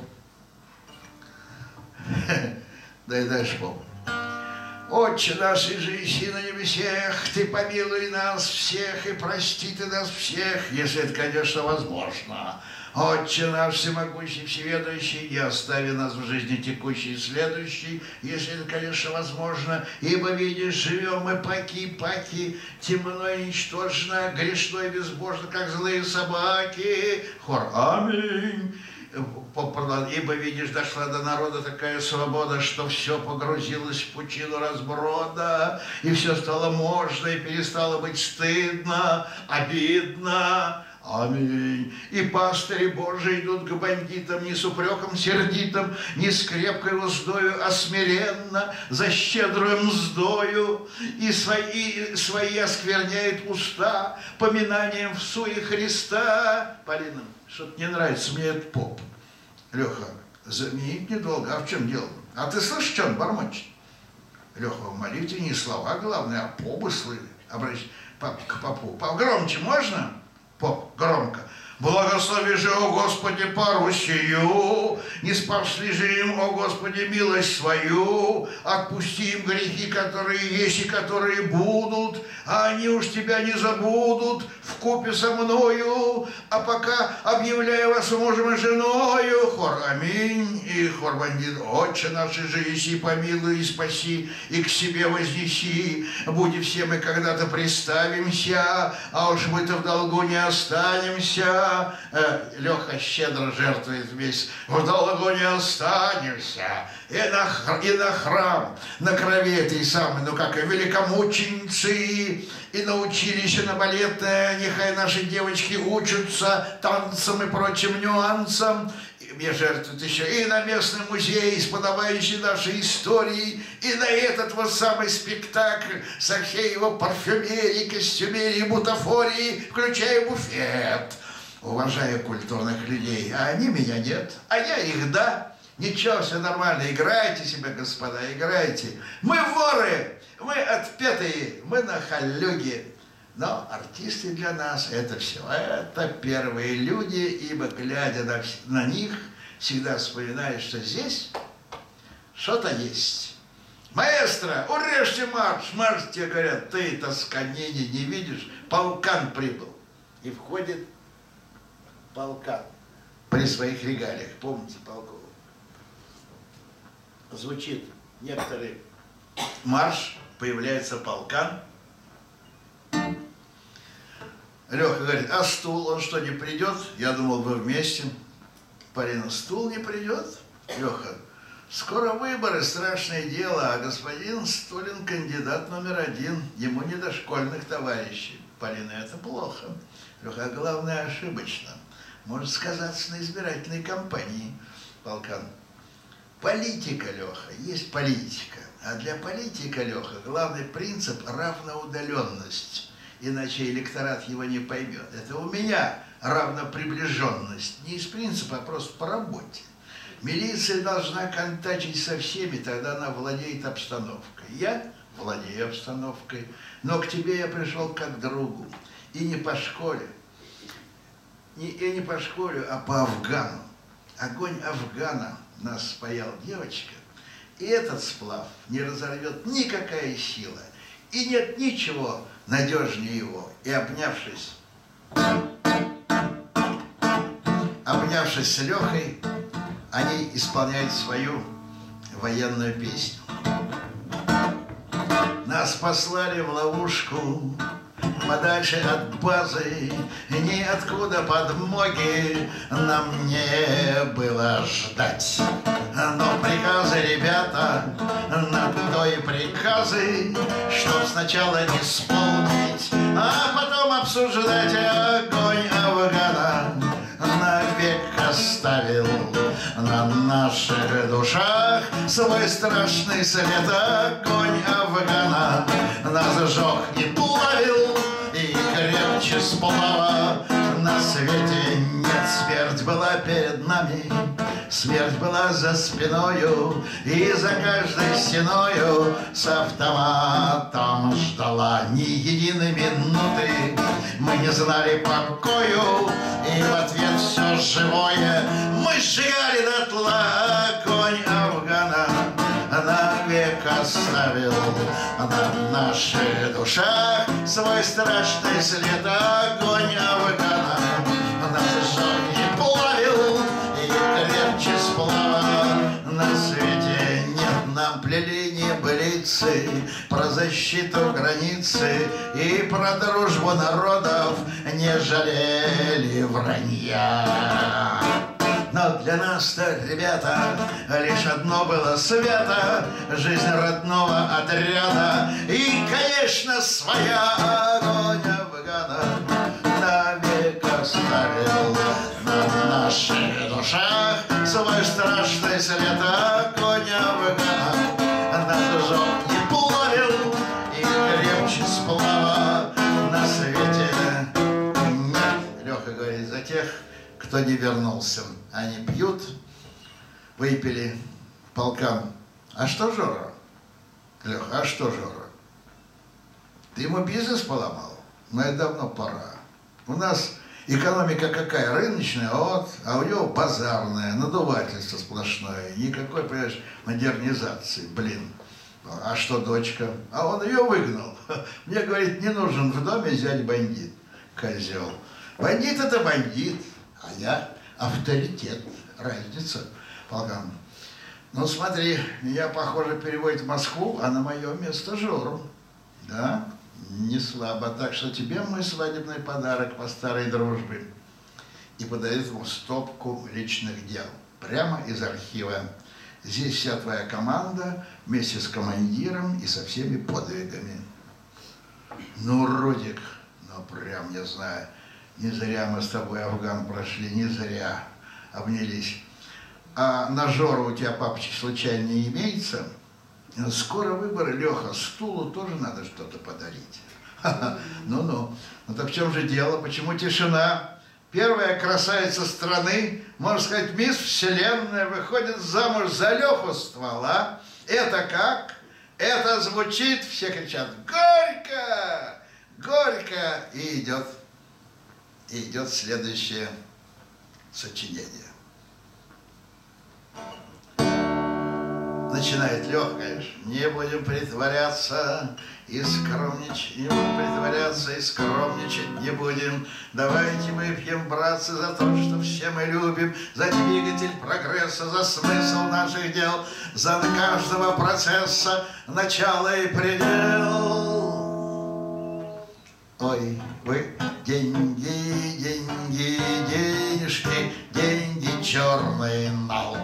Speaker 2: Да и дальше поп. Отче наш, и же иси на небесех, ты помилуй нас всех и прости ты нас всех, если это, конечно, возможно. Отче наш, всемогущий, всеведущий, не остави нас в жизни текущей и следующей, если это, конечно, возможно, ибо, видишь, живем мы паки-паки, темно и ничтожно, грешно и безбожно, как злые собаки. Хор: аминь. Ибо, видишь, дошла до народа такая свобода, что все погрузилось в пучину разброда, и все стало можно, и перестало быть стыдно, обидно. Аминь. И пастыри Божии идут к бандитам не с упреком сердитым, не с крепкой уздою, а смиренно, за щедрую мздою, и свои, свои оскверняет уста поминанием в суе Христа. Полина: что-то не нравится мне этот поп. Леха: заменить недолго. А в чем дело? А ты слышишь, что он бормочет? Леха: в молитве не слова главное, а помыслы. Обращайся к попу. Пап, громче можно? Поп: громко. Благослови же, о Господи, Парусию, не спасли же им, о Господи, милость свою, отпусти им грехи, которые есть и которые будут, а они уж тебя не забудут вкупе со мною, а пока объявляю вас мужем и женою. Хор: аминь. И хор бандит: Отче наш, же еси, помилуй и спаси, и к себе вознеси, будь все мы когда-то приставимся, а уж мы-то в долгу не останемся. Леха щедро жертвует весь: в долгу не останемся. И на, и на храм, на крови этой самой, ну как и великомученицы, и на училище, на балетное, нехай наши девочки учатся танцам и прочим нюансам. мне жертвуют еще и на местный музей с подобающей нашей историей, и на этот вот самый спектакль со всей его парфюмерией, костюмерией, бутафорией, включая буфет. Уважаю культурных людей, а они меня нет, а я их да. Ничего, все нормально, играйте себе, господа, играйте. Мы воры, мы отпетые, мы нахалюги. Но артисты для нас это все, это первые люди, ибо глядя на, на них, всегда вспоминаешь, что здесь что-то есть. Маэстро, урежьте марш, марш, тебе говорят, ты тосканини не видишь, полкан прибыл. И входит полкан при своих регалиях, помните полку? Звучит некоторый марш, появляется полкан. Леха говорит, а стул, он что, не придет? Я думал, вы вместе. Полина, стул не придет? Леха, скоро выборы, страшное дело, а господин Стулин кандидат номер один, ему не до школьных товарищей. Полина, это плохо. Леха, а главное, ошибочно. Может сказаться на избирательной кампании. Полкан, политика, Леха, есть политика. А для политика, Леха, главный принцип – равноудаленность. Иначе электорат его не поймет. Это у меня равноприближенность. Не из принципа, а просто по работе. Милиция должна контачить со всеми, тогда она владеет обстановкой. Я владею обстановкой, но к тебе я пришел как к другу. И не по школе. Не, и не по школе, а по Афгану. Огонь Афгана нас спаял, девочка. И этот сплав не разорвет никакая сила. И нет ничего надежнее его. И обнявшись, обнявшись с Лехой, они исполняют свою военную песню. Нас послали в ловушку подальше от базы, ниоткуда подмоги нам не было ждать. Но приказы, ребята, на то и приказы, чтоб сначала не исполнить, а потом обсуждать. Огонь Афгана навек оставил на наших душах свой страшный след. Огонь Афгана нас сжег и плавил, и крепче сплава на свете нет. Смерть была перед нами, смерть была за спиною, и за каждой стеною с автоматом ждала ни единой минуты. Мы не знали покою, и в ответ все живое мы сжигали дотла. Огонь Афгана навек оставил на наших душах свой страшный след. Огонь Афгана нас сжег и плавил, и крепче сплава на свете нет. Нам плели небылицы про защиту границы и про дружбу народов, не жалели вранья. Но для нас-то, ребята, лишь одно было свято — жизнь родного отряда и, конечно, своя. Огонь Афгана навек оставил на наших душах свой страшный след. Огонь Афгана нас сжег и плавил, и крепче сплава на свете нет. Леха говорит, за тех, кто не вернулся. Они пьют, выпили, полкан. А что Жора? Леха, а что Жора? Ты ему бизнес поломал? Ну, это давно пора. У нас экономика какая? Рыночная, вот, а у него базарная, надувательство сплошное. Никакой, понимаешь, модернизации, блин. А что дочка? А он ее выгнал. Мне, говорит, не нужен в доме зять бандит. Козел. Бандит это бандит. А я авторитет, разница, полкан. Ну смотри, меня, похоже, переводит в Москву, а на мое место Жору. Да, не слабо. Так что тебе мой свадебный подарок по старой дружбе. И подает ему стопку личных дел. Прямо из архива. Здесь вся твоя команда вместе с командиром и со всеми подвигами. Ну, Рудик, ну прям не знаю. Не зря мы с тобой Афган прошли, не зря обнялись. а на Жору у тебя, папочка, случайно не имеется? Скоро выборы, Леха, стулу тоже надо что-то подарить. Ну-ну. Ну так в чем же дело? Почему тишина? Первая красавица страны, можно сказать, мисс Вселенная, выходит замуж за Леху Ствола. Это как? Это звучит, все кричат: горько! Горько! И идет, и идет следующее сочинение. Начинает Леха, конечно. Не будем притворяться и скромничать, не будем притворяться и скромничать не будем. Давайте выпьем, братцы, за то, что все мы любим, за двигатель прогресса, за смысл наших дел, за каждого процесса начало и предел. Ой, вы деньги, деньги, денежки, деньги черные нал.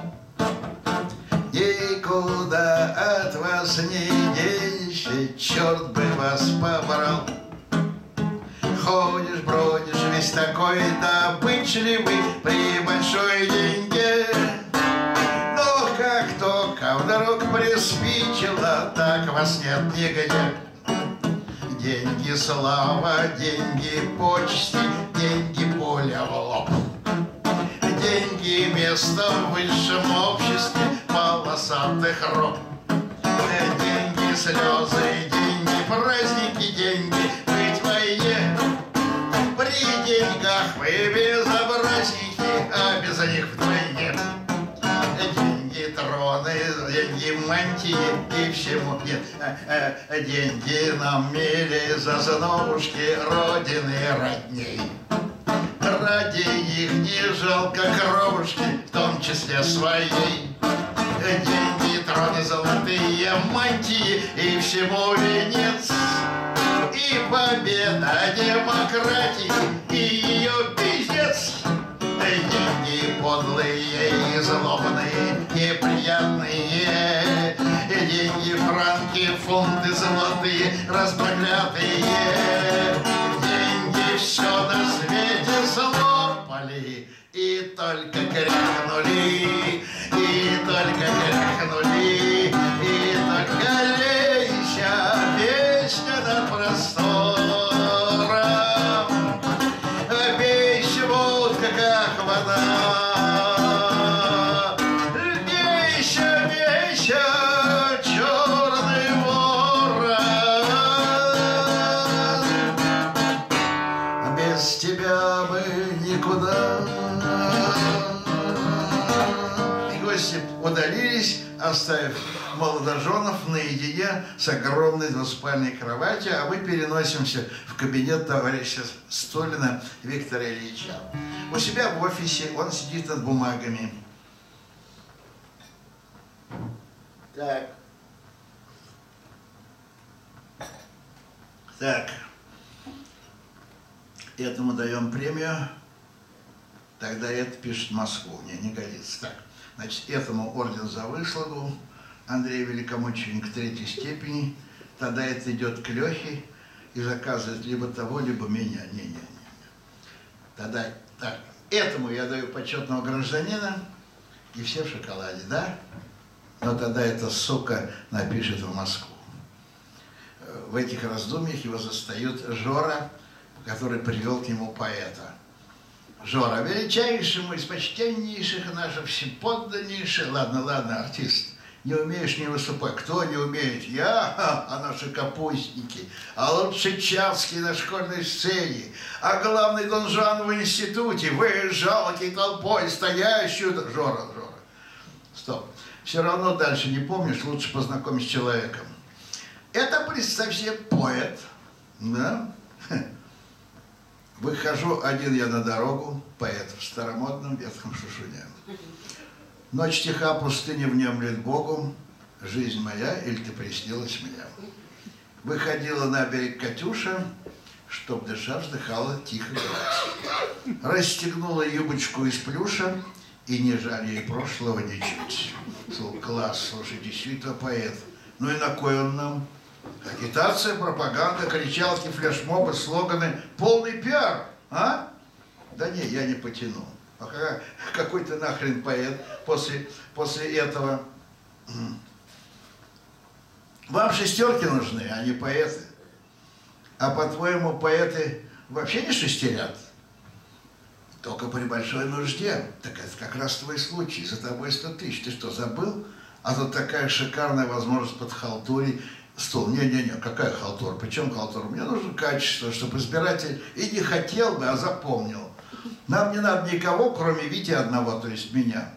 Speaker 2: Никуда от вас не денешься, черт бы вас побрал. Ходишь, бродишь, весь такой добычливый при большой деньге. Но как только вдруг приспичило, так вас нет нигде. Деньги слава, деньги почести, деньги пуля в лоб. Деньги место в высшем обществе полосатых роб. Деньги слезы, деньги праздники, деньги быть в войне. При деньгах вы безобразники, а без них вдвойне. Деньги троны, деньги мантии и всему нет. Деньги нам мили за зановушки родины родней. Ради них не жалко кровушки, в том числе своей. Деньги, троны, золотые мантии и всему венец. И победа демократии, и ее пиздец. Деньги подлые и злобные, неприятные. Деньги, франки, фунты золотые, распроклятые. Деньги все на свете слопали, и только крякнули, и только крякнули, и только лейся песня над простором. Пейся, водка, как вода. Пейся, пейся, черный ворон. Без тебя мы никуда. И гости удалились, оставив молодоженов наедине с огромной двуспальной кроватью, а мы переносимся в кабинет товарища Столина Виктора Ильича. У себя в офисе он сидит над бумагами. Так. Так. Этому даем премию. Тогда это пишет Москву. Не, не годится. Так. Значит, этому орден за выслугу. Андрей Великомученик третьей степени. Тогда это идет к Лехе и заказывает либо того, либо меня. Не, не, не. Тогда так. Этому я даю почетного гражданина. И все в шоколаде, да? Но тогда эта сука напишет в Москву. В этих раздумьях его застают Жора, который привел к нему поэта. Жора, величайшему из почтеннейших наших всеподданнейших, ладно, ладно, артист, не умеешь, не выступай. Кто не умеет? Я, а наши капустники, а лучше Чацкий на школьной сцене, а главный Дон Жуан в институте, вы жалкий толпой стоящую... Жора, Жора, стоп. Все равно дальше не помнишь, лучше познакомить с человеком. Это, представь себе, поэт, да? Выхожу один я на дорогу, поэт в старомодном ветхом шушуне. Ночь тиха, пустыня внемлет Богу, жизнь моя, или ты приснилась мне. Выходила на берег Катюша, чтоб дыша вздыхала тихо грязь. Расстегнула юбочку из плюша, и не жаль ей прошлого ничуть. Класс, слушай, действительно поэт. Ну и на кой он нам? Агитация, пропаганда, кричалки, флешмобы, слоганы. Полный пиар, а? Да не, я не потяну. А какой ты нахрен поэт после, после этого? Вам шестерки нужны, а не поэты. А по-твоему, поэты вообще не шестерят? Только при большой нужде. Так это как раз твой случай. За тобой сто тысяч. Ты что, забыл? А тут такая шикарная возможность подхалтурить стол. Не-не-не, какая халтура? Причем халтура? Мне нужно качество, чтобы избиратель и не хотел бы, а запомнил. Нам не надо никого, кроме Вити одного, то есть меня.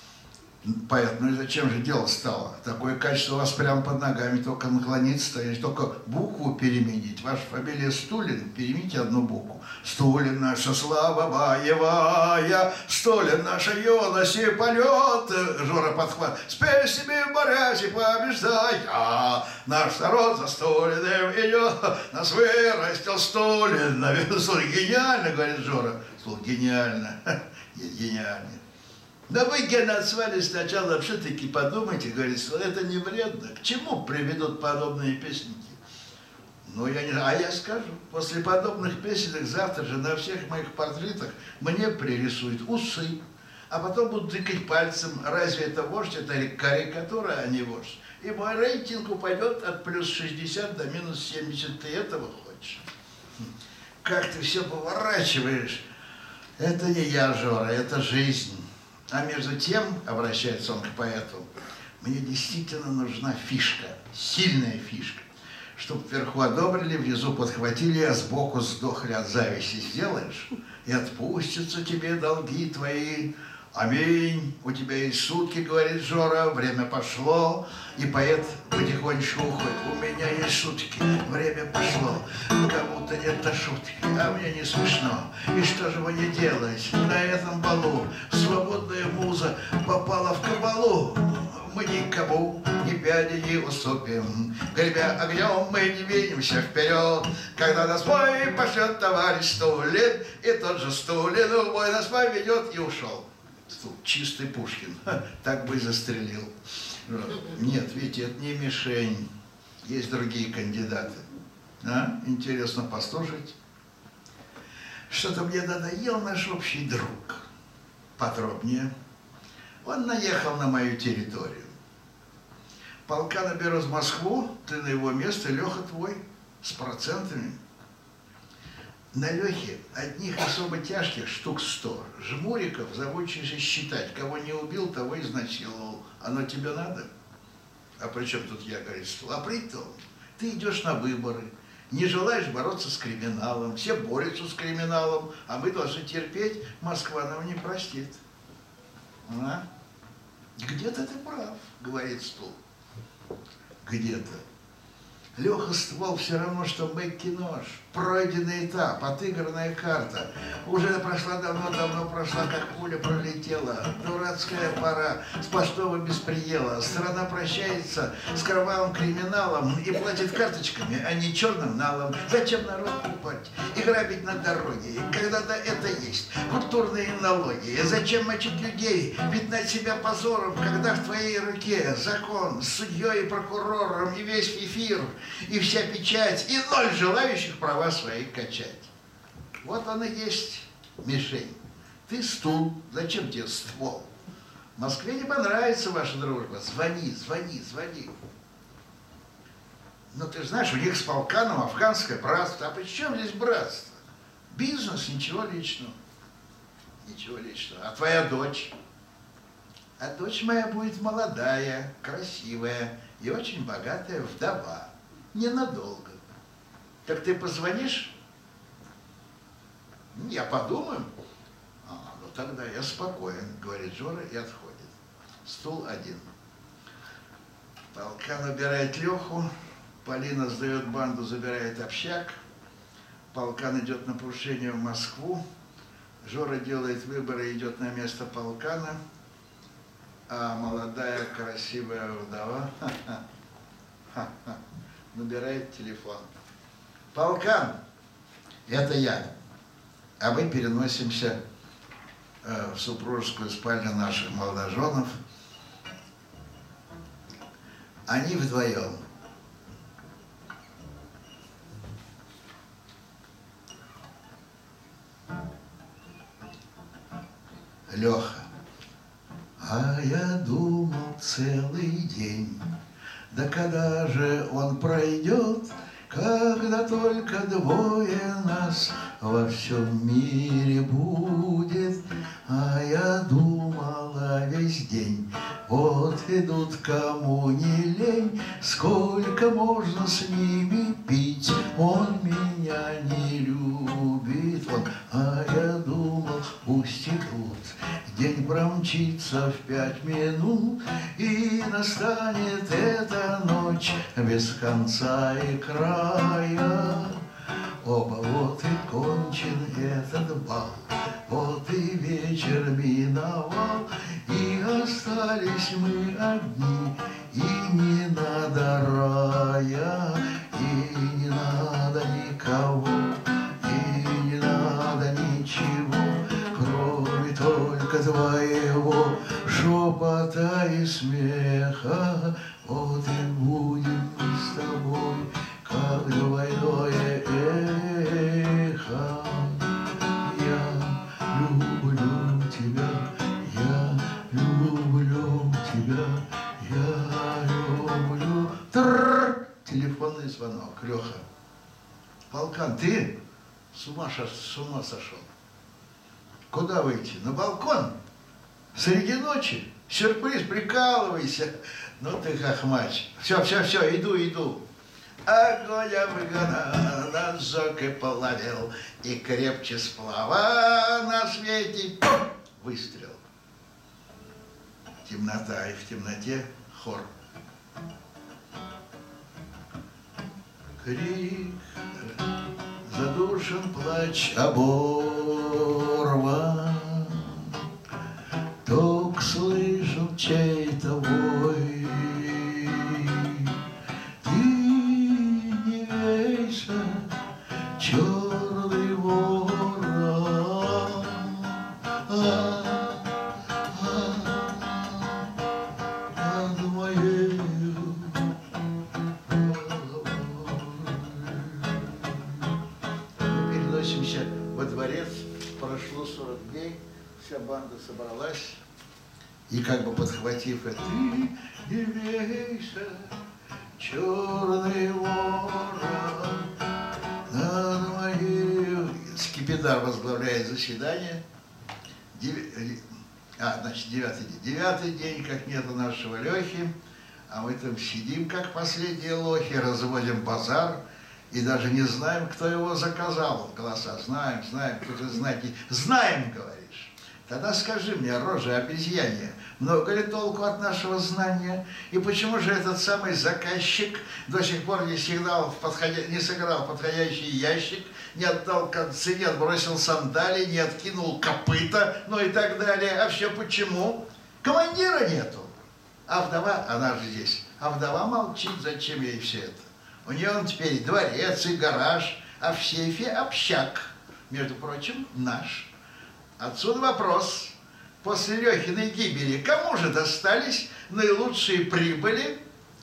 Speaker 2: Поэт, ну и зачем же дело стало? Такое качество у вас прямо под ногами, только наклониться, только букву переменить. Ваша фамилия Стулин, перемените одну букву. Стулин наша слава боевая, Стулин наша юность и полет. Жора подхват. Спей себе, борясь и побеждая, наш народ за Стулиным идет, нас вырастил Стулин. Слушай, гениально, говорит Жора. Слушай, гениально, гениально. Да вы, геноцвали, сначала вообще-таки подумайте, говорит, что это не вредно. К чему приведут подобные песенки? Ну, я не знаю, а я скажу. После подобных песенок завтра же на всех моих портретах мне пририсуют усы, а потом будут тыкать пальцем, разве это вождь, это карикатура, а не вождь. И мой рейтинг упадет от плюс шестьдесят до минус семьдесят. Ты этого хочешь? Как ты все поворачиваешь? Это не я, Жора, это жизнь. А между тем, обращается он к поэту, мне действительно нужна фишка, сильная фишка, чтобы вверху одобрили, внизу подхватили, а сбоку сдохли от зависти. Сделаешь, и отпустятся тебе долги твои. Аминь. У тебя есть сутки, говорит Жора, время пошло, и поэт потихонечку уходит. У меня есть сутки, время пошло, кому-то это шутки, а мне не смешно. И что же вы не делаете на этом балу? Свободная муза попала в кабалу. Мы никому ни пяди не уступим, гребя огнем мы не двинемся вперед. Когда нас бой пошлет товарищ Стулин, и тот же Стулин в бой нас поведет, и ушел. Чистый Пушкин, так бы и застрелил. Нет, видите, это не мишень, есть другие кандидаты. А? Интересно послушать. Что-то мне надоел наш общий друг. Подробнее. Он наехал на мою территорию. Полка наберу в Москву, ты на его место, Леха твой, с процентами. На Лехе одних особо тяжких штук сто. Жмуриков заучишься считать. Кого не убил, того изнасиловал. Оно тебе надо? А при чем тут я, говорит, стул? А при том, ты идешь на выборы, не желаешь бороться с криминалом, все борются с криминалом, а мы должны терпеть, Москва нам не простит. А? Где-то ты прав, говорит стул. Где-то. Леха, ствол все равно, что Мэкки-нож. Пройденный этап, отыгранная карта. Уже прошла давно-давно, прошла, как пуля пролетела. Дурацкая пора, с почтового беспредела. Страна прощается с кровавым криминалом и платит карточками, а не черным налом. Зачем народ купать и грабить на дороге, когда да это есть культурные налоги? Зачем мочить людей, пятнать себя позором, когда в твоей руке закон с судьей и прокурором и весь эфир, и вся печать, и ноль желающих права свои качать. Вот он и есть мишень. Ты стул, зачем тебе ствол? В Москве не понравится ваша дружба. Звони, звони, звони. Ну ты же знаешь, у них с полканом афганское братство. А при чем здесь братство? Бизнес, ничего личного. Ничего личного. А твоя дочь? А дочь моя будет молодая, красивая и очень богатая вдова. Ненадолго. Так ты позвонишь? Я подумаю. А, ну тогда я спокоен, говорит Жора и отходит. Стул один. Полкан убирает Леху, Полина сдает банду, забирает общак. Полкан идет на повышение в Москву. Жора делает выборы, идет на место полкана. А молодая красивая вдова набирает телефон. Полкан, это я. А мы переносимся э, в супружескую спальню наших молодоженов. Они вдвоем. Леха. А я думал целый день, да когда же он пройдет, когда только двое нас во всем мире будет. А я думала весь день, вот идут кому не лень, сколько можно с ними пить, он меня не любит. Он, а я думал, пусть идут, день промчится в пять минут, и настанет эта ночь без конца и края. Оба, вот и кончен этот бал, вот и вечер миновал, и остались мы одни, и не надо рая, и не надо никого, и не надо ничего, кроме только твоего шепота и смеха. Вот и будем мы с тобой, как двойное эхо. Я люблю тебя, я люблю тебя, я люблю. Трррр! Телефонный звонок. Леха. Полкан, ты с ума, с ума сошел? Куда выйти? На балкон? Среди ночи? Сюрприз, прикалывайся. Ну ты хохмач. Все, все, все, иду, иду. Огонь обгона нас сжег и половил, и крепче сплава на свете выстрел. Темнота, и в темноте хор. Крик, задушен плач оборван, только слышал чей-то вой. Ты не вейся, черный ворон, а, а, над моею мы переносимся во дворец. Прошло сорок дней, вся банда собралась. И как бы подхватив это, ты не вейся, черный ворон над моей. Скипидар возглавляет заседание. Дев... А, значит, девятый день. Девятый день, как нету нашего Лехи, а мы там сидим, как последние лохи, разводим базар, и даже не знаем, кто его заказал. Голоса знаем, знаем, кто-то знает. Знаем, говоришь. Тогда скажи мне, рожа обезьянья, много ли толку от нашего знания? И почему же этот самый заказчик до сих пор не сигнал в подходя... не сыграл в подходящий ящик, не отдал концы, не отбросил сандали, не откинул копыта, ну и так далее? А все почему? Командира нету. А вдова, она же здесь, а вдова молчит, зачем ей все это? У нее он теперь дворец и гараж, а в сейфе общак, между прочим, наш. Отсюда вопрос. После Лехиной гибели кому же достались наилучшие прибыли?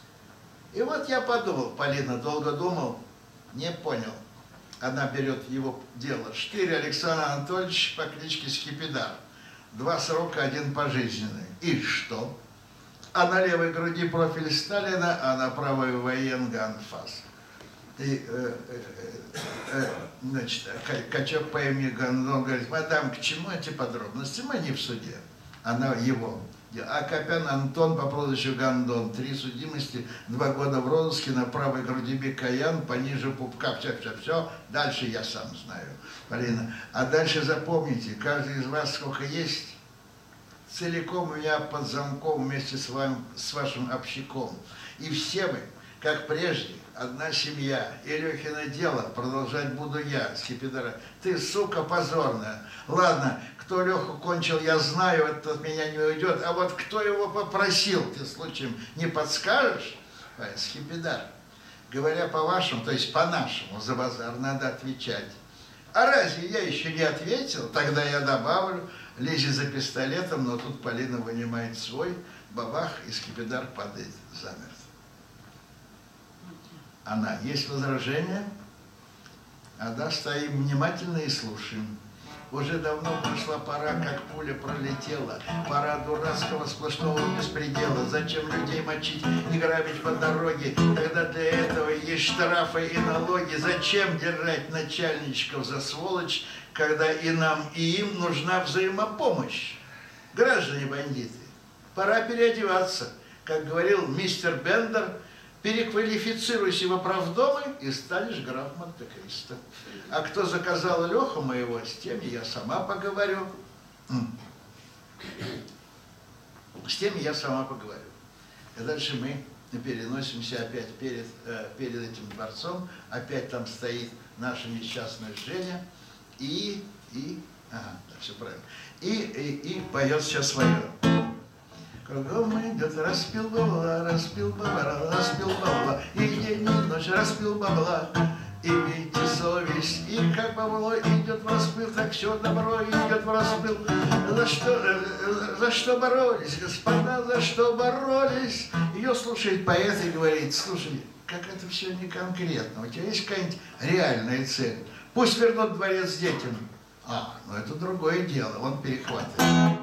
Speaker 2: И вот я подумал, Полина долго думал, не понял. Она берет его дело. Штырь Александр Анатольевич по кличке Скипидар. Два срока, один пожизненный. И что? А на левой груди профиль Сталина, а на правой военный анфас. И, э, э, э, значит, качок по имени Гондон говорит: мадам, к чему эти подробности? Мы не в суде. Она его. А Копян Антон по прозвищу Гондон. Три судимости, два года в розыске, на правой груди Бекаян, пониже пупка, все, все, все. Дальше я сам знаю, Полина. А дальше запомните, каждый из вас сколько есть, целиком у меня под замком вместе с вами, с вашим общаком. И все мы, как прежде, одна семья, и Лехино дело продолжать буду я, Скипидара. Ты, сука, позорная. Ладно, кто Леху кончил, я знаю, это от меня не уйдет. А вот кто его попросил, ты случаем не подскажешь? Скипидар, говоря по-вашему, то есть по-нашему, за базар надо отвечать. А разве я еще не ответил? Тогда я добавлю, лезет за пистолетом, но тут Полина вынимает свой, бабах, и Скипидар падает замертво. Она, есть возражения? А да, стоим внимательно и слушаем. Уже давно прошла пора, как пуля пролетела. Пора дурацкого сплошного беспредела. Зачем людей мочить и грабить по дороге, когда для этого есть штрафы и налоги? Зачем держать начальничков за сволочь, когда и нам, и им нужна взаимопомощь? Граждане бандиты, пора переодеваться. Как говорил мистер Бендер, переквалифицируйся в правдомы и станешь граф Монте-Кристо. А кто заказал Леху моего, с теми я сама поговорю. С теми я сама поговорю. И дальше мы переносимся опять перед, перед этим дворцом. Опять там стоит наша несчастная Женя. И, и, ага, да, все правильно. И, и, и поет сейчас свое. Кругом идет, распил бабла, распил бабла, распил бабла, и день и ночь распил бабла. Имейте совесть, и как бабло идет в распыл, так все добро идет в распыл. За что, за что боролись, господа, за что боролись? Ее слушает поэт и говорит: слушай, как это все не конкретно, у тебя есть какая-нибудь реальная цель? Пусть вернут дворец детям. А, ну это другое дело, он перехватывает.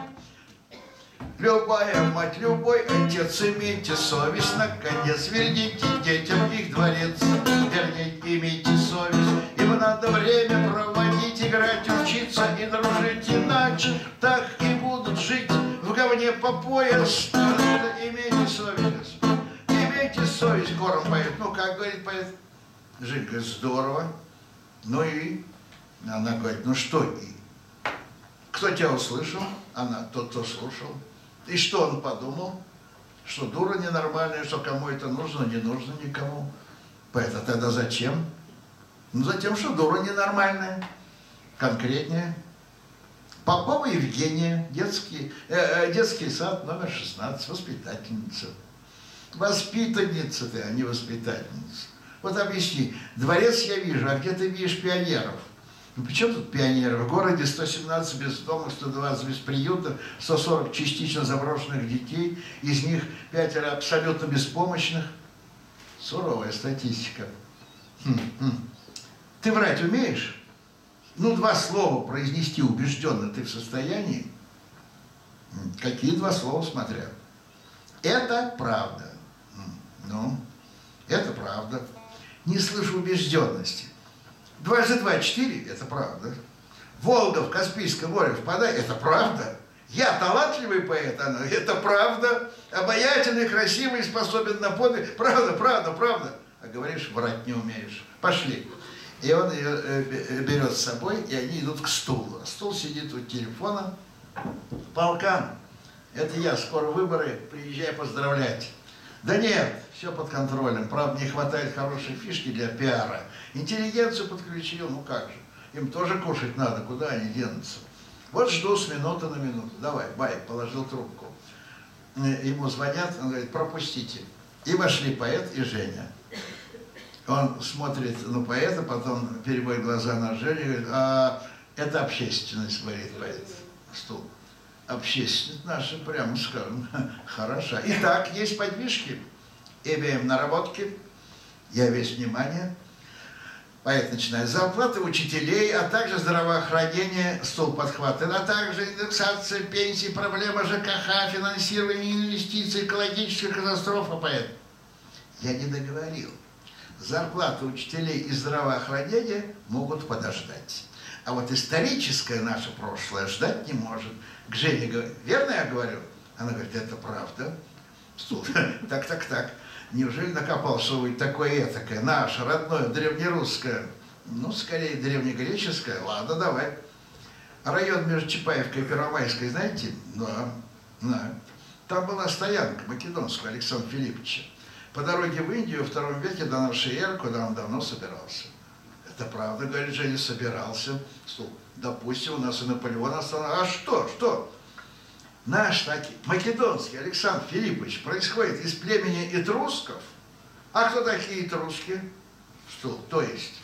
Speaker 2: Любая мать, любой отец, имейте совесть, наконец, верните детям их дворец. Вернее, имейте совесть, ибо надо время проводить, играть, учиться и дружить, иначе так и будут жить в говне по пояс. Имейте совесть, имейте совесть, хором поет. Ну, как говорит поэт? Женька, здорово. Ну и она говорит: ну что и? Кто тебя услышал? Она, тот, кто слушал. И что он подумал? Что дура ненормальная, что кому это нужно, не нужно никому. Поэт, а тогда зачем? Ну, затем, что дура ненормальная. Конкретнее. Попова Евгения, детский, э, э, детский сад номер шестнадцать, воспитательница. Воспитанница ты, а не воспитательница. Вот объясни, дворец я вижу, а где ты видишь пионеров? Ну, при чем тут пионеры? В городе сто семнадцать бездомных, сто двадцать бесприютных, сто сорок частично заброшенных детей, из них пятеро абсолютно беспомощных. Суровая статистика. Хм, хм. Ты врать умеешь? Ну, два слова произнести убежденно ты в состоянии? Какие два слова, смотря? Это правда. Ну, это правда. Не слышу убежденности. Дважды два – четыре, это правда. Волга в Каспийское море впадает, это правда. Я талантливый поэт, она, это правда. Обаятельный, красивый, способен на подвиг, правда, правда, правда. А говоришь, врать не умеешь. Пошли. И он ее берет с собой, и они идут к стулу. А стул сидит у телефона. Полкан, это я, скоро выборы, приезжай поздравлять. Да нет, все под контролем. Правда, не хватает хорошей фишки для пиара. Интеллигенцию подключил, ну как же. Им тоже кушать надо, куда они денутся. Вот жду с минуты на минуту. Давай, бай, положил трубку. Ему звонят, он говорит: пропустите. И вошли поэт и Женя. Он смотрит на поэта, потом переводит глаза на Женю и говорит: а это общественность, говорит поэт. Стул. Общественность наша, прямо скажем, хороша. Итак, есть подвижки, имеем наработки, я весь внимание. Поэт начинает: зарплаты учителей, а также здравоохранение, стул подхватывает, а также индексация пенсий, проблема ЖКХ, финансирование инвестиций, экологическая катастрофа. Поэт: я не договорил. Зарплаты учителей и здравоохранения могут подождать. А вот историческое наше прошлое ждать не может. К Жене говорит: верно я говорю? Она говорит: это правда. Стул: так, так, так. Неужели накопал что-нибудь такое этакое, наше, родное, древнерусское? Ну, скорее, древнегреческое. Ладно, давай. Район между Чапаевкой и Первомайской, знаете? Да, да. Там была стоянка македонского Александра Филипповича. По дороге в Индию во втором веке до нашей эры, куда он давно собирался. Это правда, говорит Женя, собирался. Стул: допустим, у нас и Наполеон остановился. А что, что? Наш таки, македонский Александр Филиппович происходит из племени этрусков. А кто такие этруски? Что? То есть,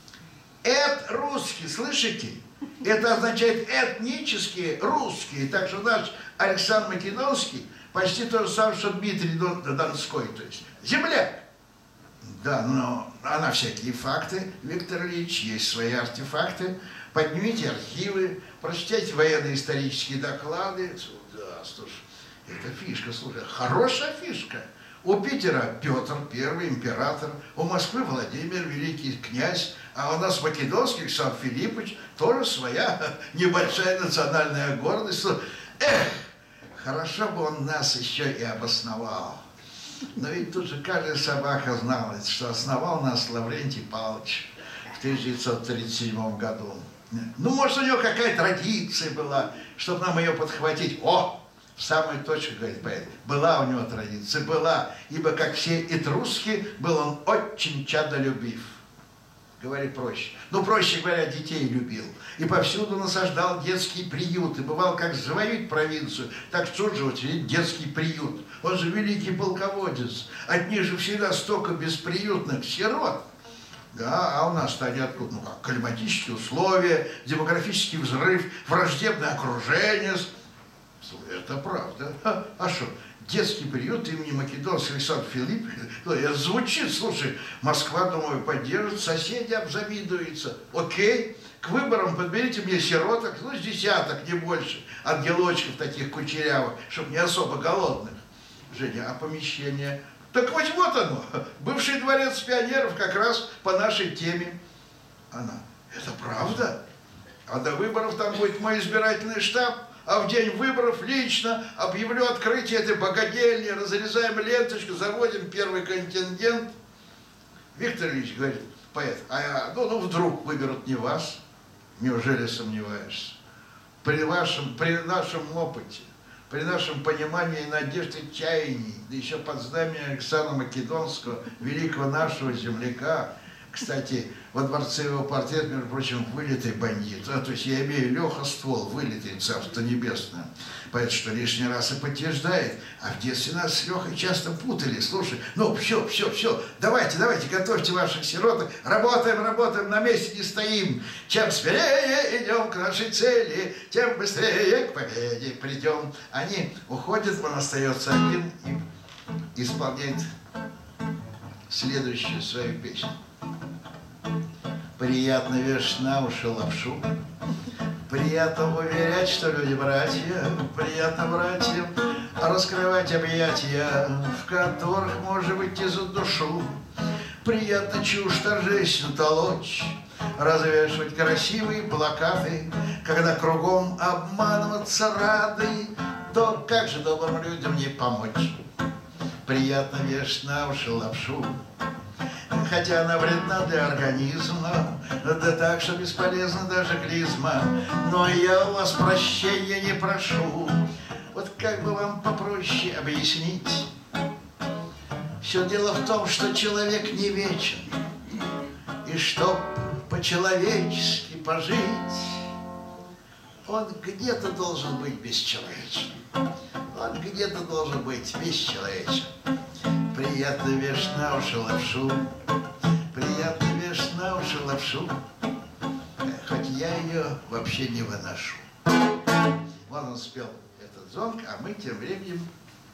Speaker 2: эт русский, слышите? Это означает этнические русские. Так что наш Александр Македонский почти то же самое, что Дмитрий Донской, то есть земляк. Да, но а на всякие факты, Виктор Ильич, есть свои артефакты.
Speaker 3: поднимите архивы, прочитайте военно-исторические доклады. Да, слушай, это фишка, слушай, хорошая фишка. У Питера Петр Первый, император, у Москвы Владимир, великий князь, а у нас македонский Александр Филиппович, тоже своя небольшая национальная гордость. Эх, хорошо бы он нас еще и обосновал. Но ведь тут же каждая собака знала, что основал нас Лаврентий Павлович в тысяча девятьсот тридцать седьмом году. Ну, может, у него какая-то традиция была, чтобы нам ее подхватить. О! В самую точку, говорит поэт, была у него традиция, была, ибо, как все этруски, был он очень чадолюбив. Говори проще. Ну, проще говоря, детей любил. И повсюду насаждал детский приют. И бывал, как завоюет провинцию, так тут же вот сидит детский приют. Он же великий полководец. От них же всегда столько бесприютных сирот. Да, а у нас-то они откуда? Ну как, климатические условия, демографический взрыв, враждебное окружение. Это правда. А, а что? Детский приют имени Македонского Александра Филипповича. Звучит, слушай, Москва, думаю, поддержит, соседи обзавидуются. Окей, к выборам подберите мне сироток, ну, с десяток, не больше, ангелочков таких кучерявых, чтобы не особо голодных. Женя, а помещение? Так вот вот оно, бывший дворец пионеров как раз по нашей теме. Она, это правда? А до выборов там будет мой избирательный штаб? А в день выборов лично объявлю открытие этой богадельни, разрезаем ленточку, заводим первый контингент. Виктор Ильич говорит, поэт, а ну, ну вдруг выберут не вас? Неужели сомневаешься? При, вашем, при нашем опыте, при нашем понимании и надежде чаяний, да еще под знаменем Александра Македонского, великого нашего земляка. Кстати, во дворце его портрет, между прочим, вылитый бандит. А, то есть я имею Леха Ствол, вылитый, царство небесное. Поэтому что лишний раз и подтверждает. А в детстве нас с Лехой часто путали. Слушай, ну все, все, все, давайте, давайте, готовьте ваших сироток. Работаем, работаем, на месте не стоим. Чем смелее идем к нашей цели, тем быстрее к победе придем. Они уходят, он остается один и исполняет следующую свою песню. Приятно вешать на уши лапшу, приятно уверять, что люди братья, приятно братьям раскрывать объятия, в которых может быть и за душу. Приятно чушь торжественно толочь, развешивать красивые плакаты, когда кругом обманываться рады, то как же добрым людям не помочь? Приятно вешать на уши лапшу, хотя она вредна для организма, да так, что бесполезна даже клизма. Но я у вас прощения не прошу, вот как бы вам попроще объяснить. Все дело в том, что человек не вечен, и чтоб по-человечески пожить, он где-то должен быть бесчеловечен, он где-то должен быть бесчеловечен. Приятно вешать на уши лапшу, приятно вешать на уши лапшу, хоть я ее вообще не выношу. Вот он спел этот зонг, а мы тем временем,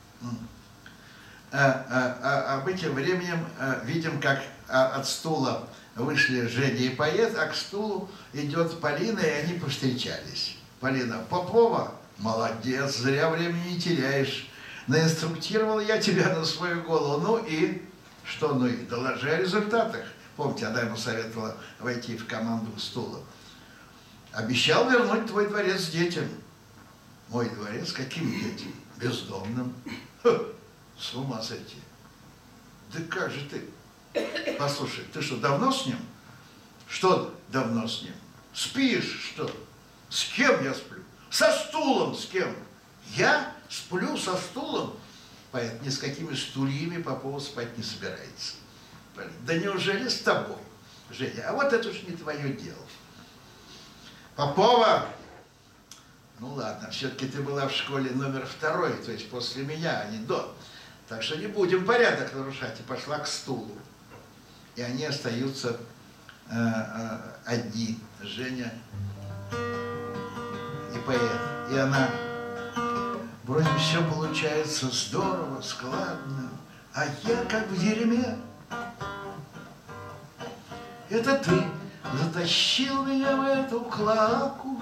Speaker 3: а, а, а, а мы тем временем а, видим, как а, от стула вышли Женя и поэт, а к стулу идет Полина, и они повстречались. Полина: Попова, молодец, зря времени не теряешь. Наинструктировал я тебя на свою голову. Ну и что? Ну и доложи о результатах. Помните, она ему советовала войти в команду стула. Обещал вернуть твой дворец детям. Мой дворец? Каким детям? Бездомным. Ха, с ума сойти. Да как же ты? Послушай, ты что, давно с ним? Что давно с ним? Спишь, что? С кем я сплю? Со стулом с кем? Я сплю со стулом? Поэт ни с какими стульями Попова спать не собирается. Да неужели с тобой, Женя? А вот это уж не твое дело. Попова! Ну ладно, все-таки ты была в школе номер второй, то есть после меня, а не до. Так что не будем порядок нарушать. И пошла к стулу. И они остаются э, э, одни, Женя и поэт. И она: вроде все получается здорово, складно, а я как в дерьме. Это ты затащил меня в эту клаку.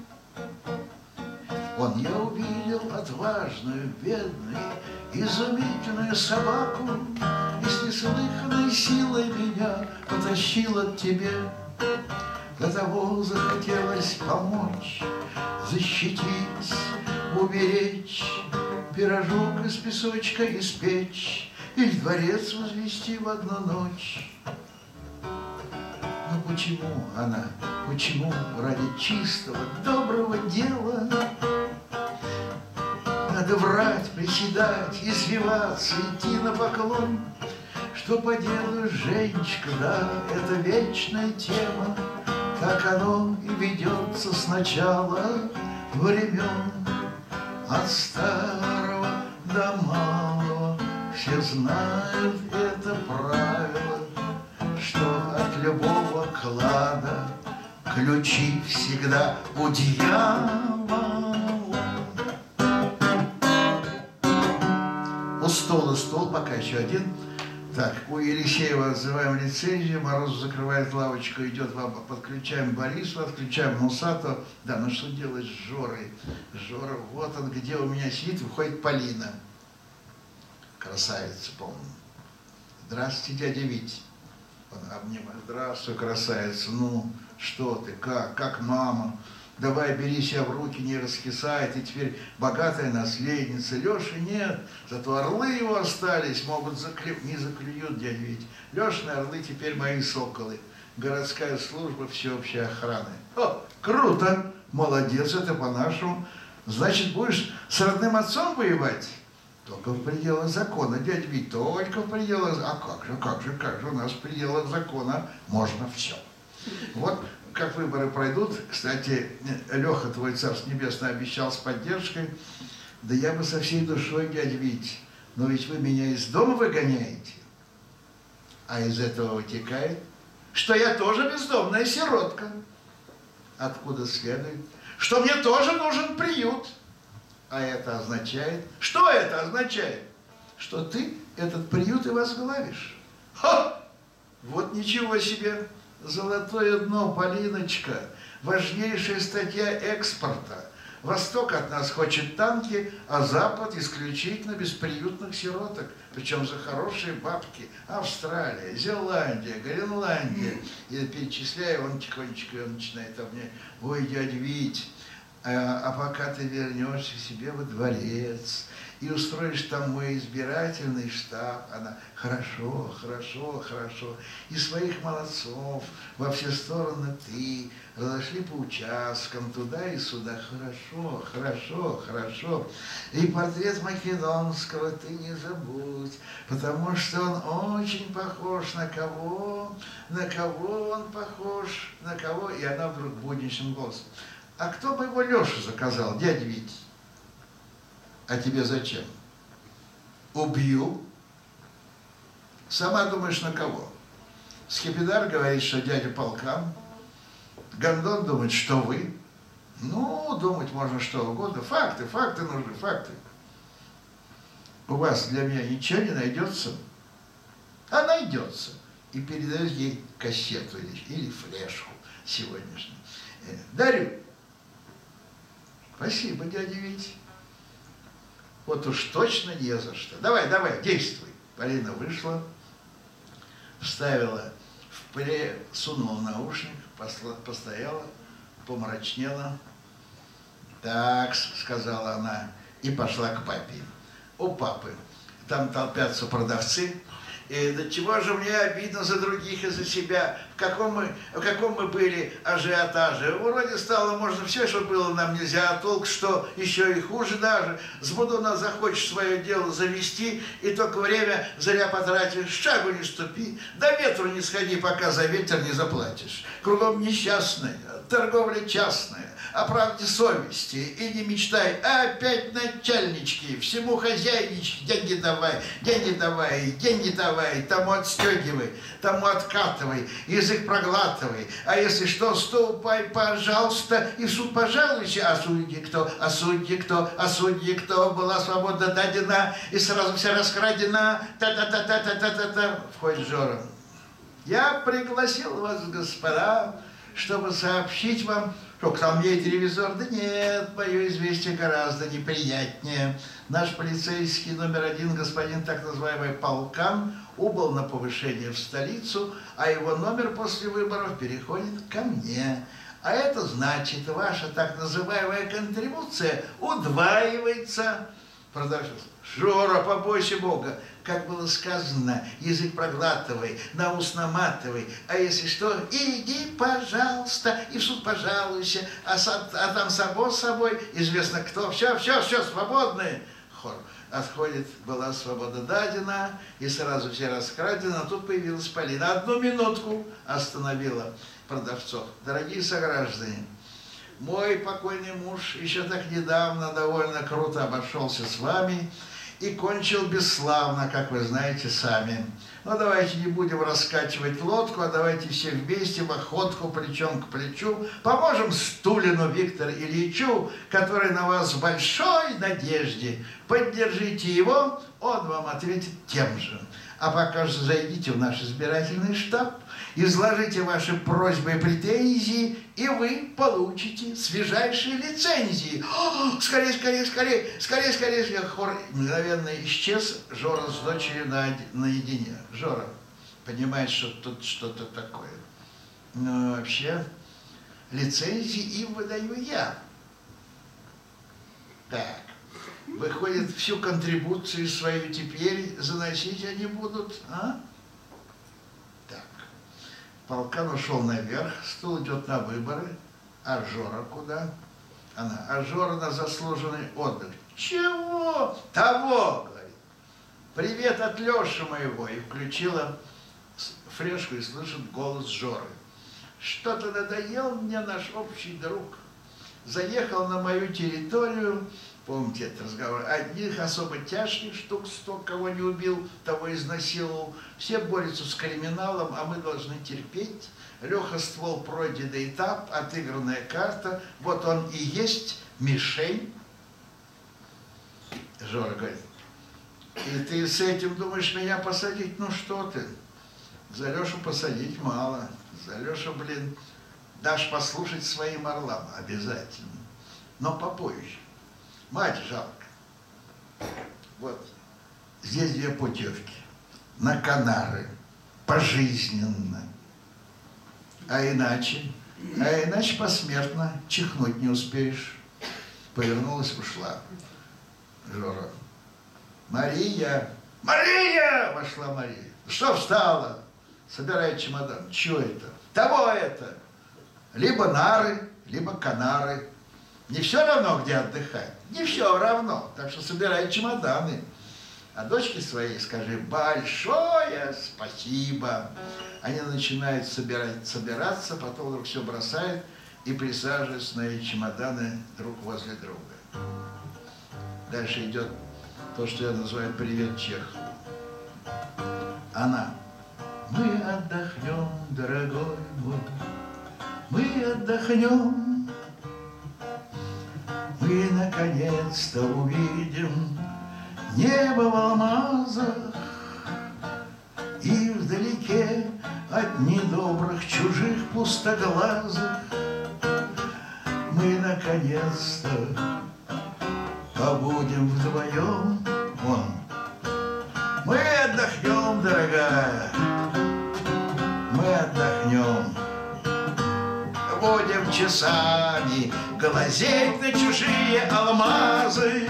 Speaker 3: Он я увидел отважную, бедную, изумительную собаку, и с неслыханной силой меня потащила к тебе. До того захотелось помочь, защитить, уберечь, пирожок из песочка испечь и в дворец возвести в одну ночь. Но почему она, почему ради чистого, доброго дела надо врать, приседать, извиваться, идти на поклон? Что поделаешь, Женечка, да, это вечная тема. Так оно и ведется с начала времен. От старого до малого все знают это правило, что от любого клада ключи всегда у дьявола. У стола стол, пока еще один. Так, у Елисеева отзываем лицензию, Морозов закрывает лавочку, идет, подключаем Борису, отключаем Мусату. Да, ну что делать с Жорой? Жора, вот он, где у меня сидит, выходит Полина. Красавица, помню. Здравствуйте, дядя Вить. Он обнимает. Здравствуй, красавица. Ну, что ты, как, как мама? Давай, бери себя в руки, не раскисай, ты теперь богатая наследница. Леши нет, зато орлы его остались, могут заклю... не заклюют, дядя Вить. Лешины орлы теперь мои соколы. Городская служба всеобщей охраны. О, круто, молодец, это по-нашему. Значит, будешь с родным отцом воевать? Только в пределах закона, дядя Вить, только в пределах... А как же, как же, как же, у нас в пределах закона можно все. Вот. Как выборы пройдут, кстати, Леха, твой Царство Небесное, обещал с поддержкой, да я бы со всей душой, дядя Вить, но ведь вы меня из дома выгоняете, а из этого вытекает, что я тоже бездомная сиротка. Откуда следует, что мне тоже нужен приют. А это означает, что это означает? Что ты этот приют и возглавишь. Ха! Вот ничего себе! Золотое дно, Полиночка, важнейшая статья экспорта. Восток от нас хочет танки, а Запад исключительно бесприютных сироток, причем за хорошие бабки. Австралия, Зеландия, Гренландия. И перечисляю, он тихонечко он начинает а мне, ой, дядя Вить, а, а пока ты вернешься себе во дворец и устроишь там мой избирательный штаб, она, хорошо, хорошо, хорошо, и своих молодцов во все стороны ты, разошли по участкам, туда и сюда, хорошо, хорошо, хорошо, и портрет Македонского ты не забудь, потому что он очень похож на кого, на кого он похож, на кого, и она вдруг будничным голосом, а кто бы его Лешу заказал, дядя Вить? А тебе зачем? Убью. Сама думаешь, на кого? Скипидар говорит, что дядя полкан. Гондон думает, что вы. Ну, думать можно что угодно. Факты, факты нужны, факты. У вас для меня ничего не найдется? А найдется. И передает ей кассету или, или флешку сегодняшнюю. Дарю. Спасибо, дядя Вить. Вот уж точно не за что. Давай, давай, действуй. Полина вышла, вставила в пле, сунула наушник, постояла, помрачнела. Так, сказала она, и пошла к папе. У папы. Там толпятся продавцы. И до чего же мне обидно за других и за себя. В каком мы, в каком мы были ажиотаже. Вроде стало можно все, что было, нам нельзя. А толк, что еще и хуже даже. С Будуна захочешь свое дело завести, и только время зря потратишь. Шагу не ступи, до ветру не сходи, пока за ветер не заплатишь. Кругом несчастная, торговля частная. О правде совести и не мечтай, а опять начальнички, всему хозяйнички, деньги давай, деньги давай, деньги давай, тому отстегивай, тому откатывай, язык проглатывай, а если что, ступай, пожалуйста, и в суд пожалуйся, а судьи кто, а судьи кто, а судьи кто, была свобода дадена, и сразу вся раскрадена, та-та-та-та-та-та-та-та, входит Жора. Я пригласил вас, господа, чтобы сообщить вам, что к нам едет ревизор. Да нет, мое известие гораздо неприятнее. Наш полицейский номер один, господин так называемый Полкан, убыл на повышение в столицу, а его номер после выборов переходит ко мне. А это значит, ваша так называемая контрибуция удваивается. Продавец: Жора, побойся Бога. Как было сказано, язык проглатывай, на ус наматывай, а если что, иди, пожалуйста, и в суд пожалуйся, а, со, а там само собой, известно кто, все, все, все, свободны. Хор. Отходит, была свобода дадена, и сразу все раскрадены, а тут появилась Полина. Одну минутку остановила продавцов. Дорогие сограждане, мой покойный муж еще так недавно довольно круто обошелся с вами и кончил бесславно, как вы знаете сами. Но давайте не будем раскачивать лодку, а давайте все вместе в охотку плечом к плечу поможем Стулину Виктору Ильичу, который на вас в большой надежде. Поддержите его, он вам ответит тем же. А пока же зайдите в наш избирательный штаб, изложите ваши просьбы и претензии, и вы получите свежайшие лицензии. О, скорее, скорее, скорее, скорее, скорее. Хор мгновенно исчез, Жора с дочерью на, наедине. Жора понимает, что тут что-то такое. Но вообще лицензии им выдаю я. Так. Выходит, всю контрибуцию свою теперь заносить они будут, а? Так. Полкан ушел наверх, стул идет на выборы. А Жора куда? Она. А Жора на заслуженный отдых. Чего? Того, говорит. Привет от Леши моего. И включила флешку и слышит голос Жоры. Что-то надоел мне наш общий друг. Заехал на мою территорию. Помните этот разговор? Одних особо тяжких штук сто, кого не убил, того изнасиловал. Все борются с криминалом, а мы должны терпеть. Леха ствол, пройденный этап, отыгранная карта. Вот он и есть мишень. Жора говорит, и ты с этим думаешь меня посадить? Ну что ты? За Лешу посадить мало. За Лешу, блин, дашь послушать своим орлам обязательно. Но попозже. Мать жалко. Вот здесь две путевки. На Канары. Пожизненно. А иначе? А иначе посмертно. Чихнуть не успеешь. Повернулась, ушла. Жора. Мария! Мария! Вошла Мария. Что встала? Собирай чемодан. Чего это? Того это. Либо нары, либо Канары. Не все равно, где отдыхать. Не все равно. Так что собирай чемоданы. А дочке своей скажи большое спасибо. Они начинают собирать, собираться, потом вдруг все бросают и присаживаются на эти чемоданы друг возле друга. Дальше идет то, что я называю «Привет, Чех». Она. Мы отдохнем, дорогой мой, мы отдохнем. Мы наконец-то увидим небо в алмазах, и вдалеке от недобрых чужих пустоглазых мы наконец-то побудем вдвоем. Вон. Мы отдохнем, дорогая, мы отдохнем. Будем часами глазеть на чужие алмазы.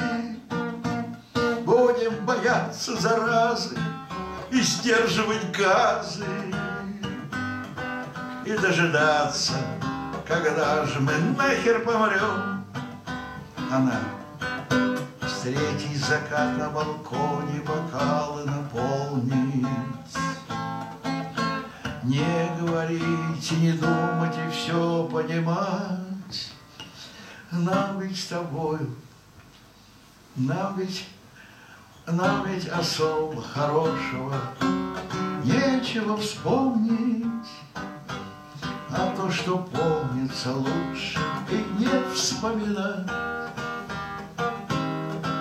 Speaker 3: Будем бояться заразы и сдерживать газы. И дожидаться, когда же мы нахер помрем. Она. Встретить закат на балконе, бокалы наполнить. Не говорить и не думать, и все понимать. Нам ведь с тобою, нам ведь, нам ведь особо хорошего нечего вспомнить. А то, что помнится, лучше и не вспоминать.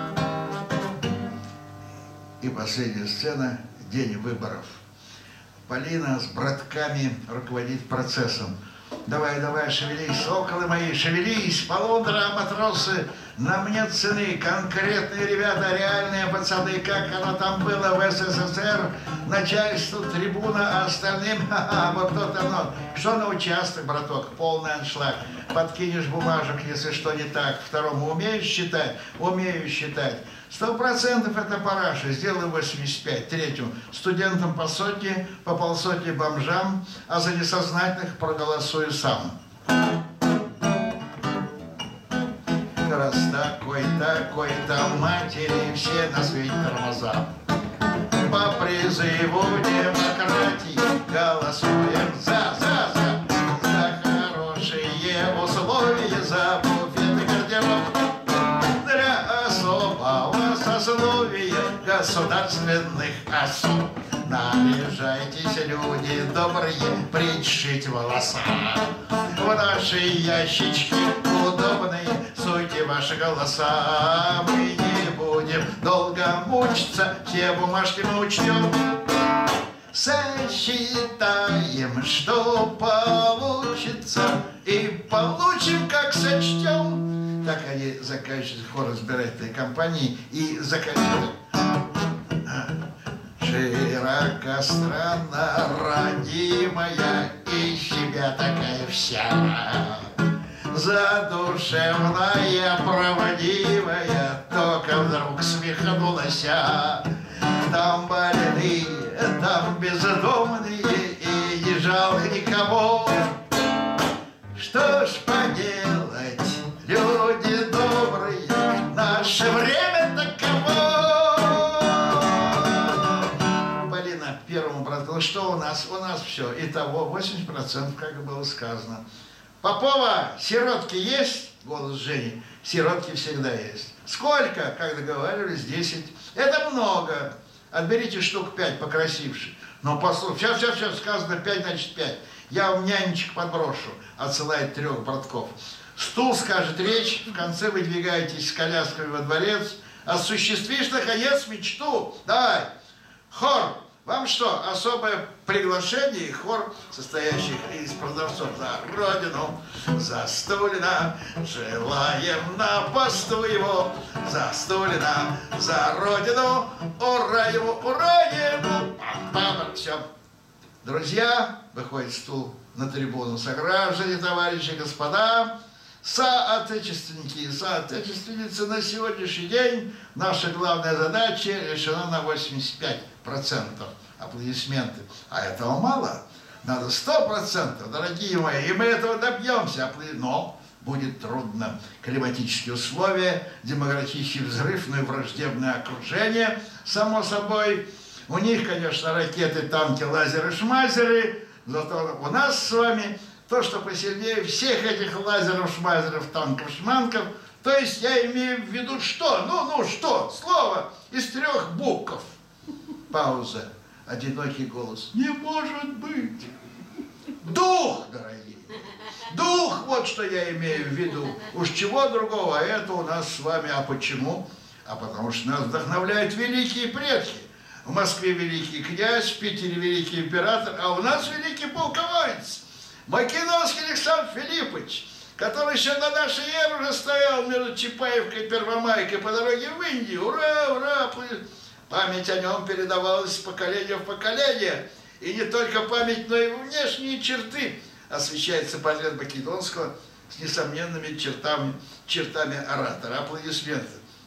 Speaker 3: И последняя сцена, день выборов. Полина с братками руководит процессом. Давай, давай, шевелись, соколы мои, шевелись, полундра, матросы, нам нет цены, конкретные ребята, реальные пацаны, как оно там было в СССР, начальству трибуна, а остальным, ха-ха, вот то оно. Что на участок, браток, полный аншлаг, подкинешь бумажек, если что не так, второму умеешь считать, умею считать. Сто процентов это параша, сделаю восемьдесят пять, третьему студентам по сотне, по полсотни бомжам, а за несознательных проголосую сам. Раз такой, такой-то матери, все на свете тормоза. По призыву демократии голосуем за, за, за, за хорошие условия, за буфет и гардероб. Сословие государственных особ. Наряжайтесь, люди добрые, пришить волоса. В наши ящички удобные суйте ваши голоса. Мы не будем долго мучиться, все бумажки мы учтем. Сосчитаем, что получится, и получим, как сочтем. Так они заканчивают хор избирательной кампании и заканчивают. Широка страна родимая, и себя такая вся, задушевная, правдивая, только вдруг смехнулась. Там больные, там бездомные, и не жалко никого. Что ж поделать, люди добрые, наше время таково. Полина первому брату, что у нас? У нас все. Итого восемьдесят процентов, как и было сказано. Попова, сиротки есть? Голос Жени. Сиротки всегда есть. Сколько? Как договаривались, десять. Это много. Отберите штук пять покрасивших. Но послушай, сейчас, сейчас, сейчас сказано пять, значит пять. Я вам нянечек подброшу, отсылает трех братков. Стул скажет речь, в конце выдвигаетесь с колясками во дворец, осуществишь, наконец, мечту. Давай, хор, вам что, особое приглашение? Хор, состоящий из продавцов за родину, за Сталина, желаем на посту его, за Сталина, за родину, ура ему, ура ему, пам-пам, все. Друзья, выходит стул на трибуну, сограждане, товарищи, господа, соотечественники и соотечественницы, на сегодняшний день наша главная задача решена на восемьдесят пять процентов. Аплодисменты. А этого мало. Надо сто процентов, дорогие мои, и мы этого добьемся. Но будет трудно. Климатические условия, демографический взрыв, ну и враждебное окружение, само собой. У них, конечно, ракеты, танки, лазеры, шмазеры, зато у нас с вами то, что посильнее всех этих лазеров, шмазеров, танков, шманков. То есть я имею в виду что? Ну, ну что? Слово из трех букв. Пауза. Одинокий голос. Не может быть. Дух, дорогие. Дух, вот что я имею в виду. Уж чего другого, а это у нас с вами. А почему? А потому что нас вдохновляют великие предки. В Москве великий князь, в Питере великий император, а у нас великий полководец. Македонский Александр Филиппович, который еще на нашей эре уже стоял между Чапаевкой и Первомайкой по дороге в Индию. Ура, ура! Память о нем передавалась из поколения в поколение. И не только память, но и внешние черты. Освещается портрет Македонского с несомненными чертами, чертами оратора. Аплодисменты.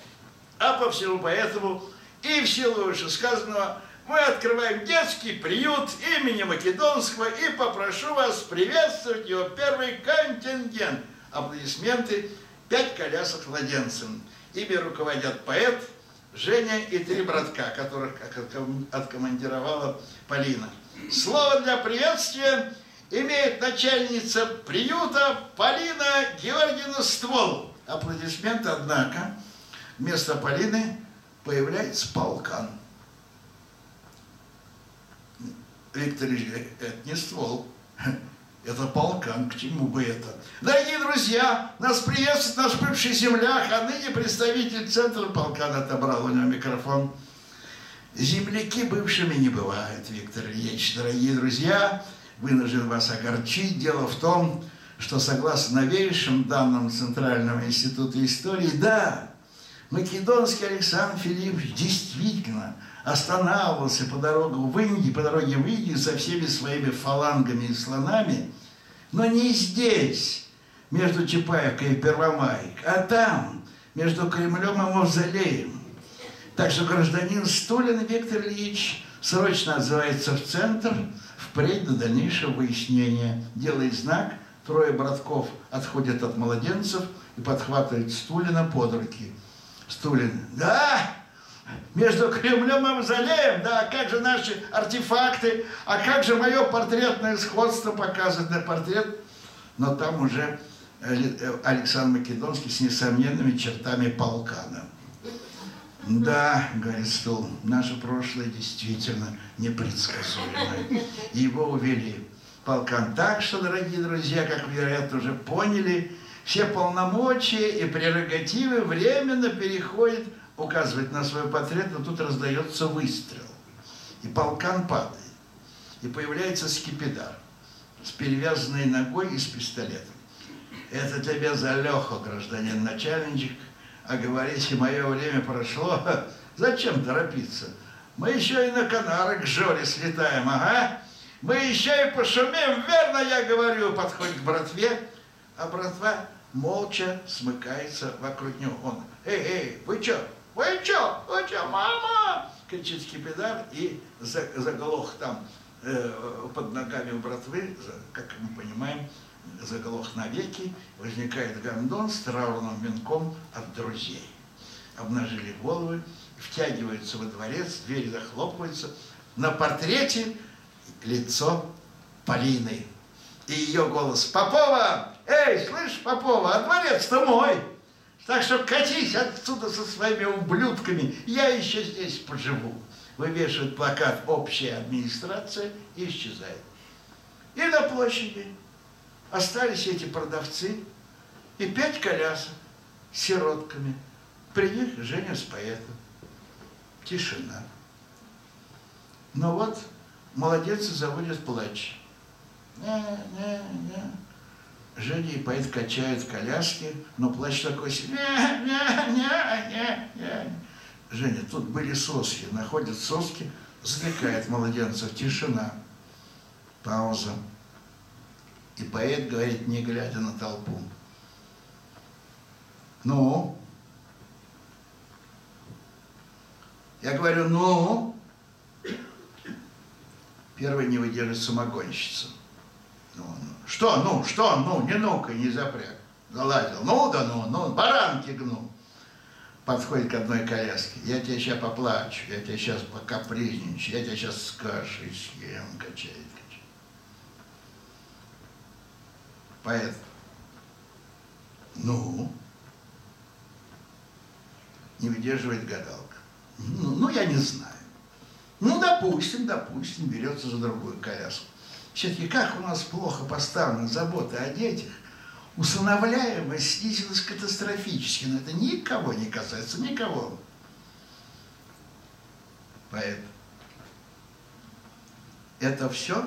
Speaker 3: А по всему поэтому и в силу вышесказанного мы открываем детский приют имени Македонского и попрошу вас приветствовать его первый контингент. Аплодисменты. Пять колясок младенцам. Ими руководят поэт, Женя и три братка, которых откомандировала Полина. Слово для приветствия имеет начальница приюта Полина Георгиевна Ствол. Аплодисменты, однако, вместо Полины появляется полкан. Виктор Ильич, это не ствол, это полкан, к чему бы это? Дорогие друзья, нас приветствует наш бывший земляк, а ныне представитель центра полкана, отобрал у него микрофон. Земляки бывшими не бывают, Виктор Ильич. Дорогие друзья, вынужден вас огорчить. Дело в том, что согласно новейшим данным Центрального института истории, да, Македонский Александр Филиппович действительно останавливался по дороге в Индию, по дороге в Индию со всеми своими фалангами и слонами, но не здесь, между Чапаевкой и Первомайкой, а там, между Кремлем и Мавзолеем. Так что гражданин Стулин Виктор Ильич срочно отзывается в центр, впредь до дальнейшего выяснения. Делает знак, трое братков отходят от младенцев и подхватывают Стулина под руки. Стулин: да, между Кремлем и Мавзолеем, да, как же наши артефакты, а как же мое портретное сходство показывает на портрет, но там уже Александр Македонский с несомненными чертами полкана. Да, говорит Стул, наше прошлое действительно непредсказуемое. Его увели полкан. Так что, дорогие друзья, как вы, вероятно, уже поняли, все полномочия и прерогативы временно переходят, указывает на свой портрет, но тут раздается выстрел. И полкан падает. И появляется скипидар с перевязанной ногой и с пистолетом. Это тебе за Леху, гражданин начальничек, а говорите, мое время прошло. Зачем торопиться? Мы еще и на Канары к Жоре слетаем, ага. Мы еще и пошумим, верно я говорю, подходит к братве, а братва молча смыкается вокруг него. Он: эй, эй, вы че? Вы че? Вы че, мама? Кричит скипидар и заглох там э, под ногами у братвы, как мы понимаем, заглох навеки. Возникает гондон с траурным венком от друзей. Обнажили головы, втягиваются во дворец, двери захлопываются. На портрете лицо Полины. И ее голос: Попова! Эй, слышь, Попова, а дворец-то мой! Так что катись отсюда со своими ублюдками, я еще здесь поживу. Вывешивают плакат «Общая администрация» и исчезает. И на площади остались эти продавцы и пять колясок с сиротками. При них Женя с поэтом. Тишина. Но вот молодецы заводят плач. Не-не-не. Женя и поэт качают коляски, но плач такой себе. Не-не-не-не-не. Женя, тут были соски. Находят соски, затыкает младенцев. Тишина. Пауза. И поэт говорит, не глядя на толпу: ну? Я говорю, ну? Первый не выдержит самогонщица. Ну, ну. Что, ну, что, ну, не ну-ка, не запряг. Залазил, ну да ну, ну, баранки гну. Подходит к одной коляске. Я тебе сейчас поплачу, я тебе сейчас покапризничаю, я тебе сейчас с кашей съем, качает, качает. Поэт. Ну? Не выдерживает гадалка. Ну, ну, я не знаю. Ну, допустим, допустим, берется за другую коляску. Все-таки как у нас плохо поставлена забота о детях, усыновляемость снизилась катастрофически, но это никого не касается, никого. Поэт. Это все?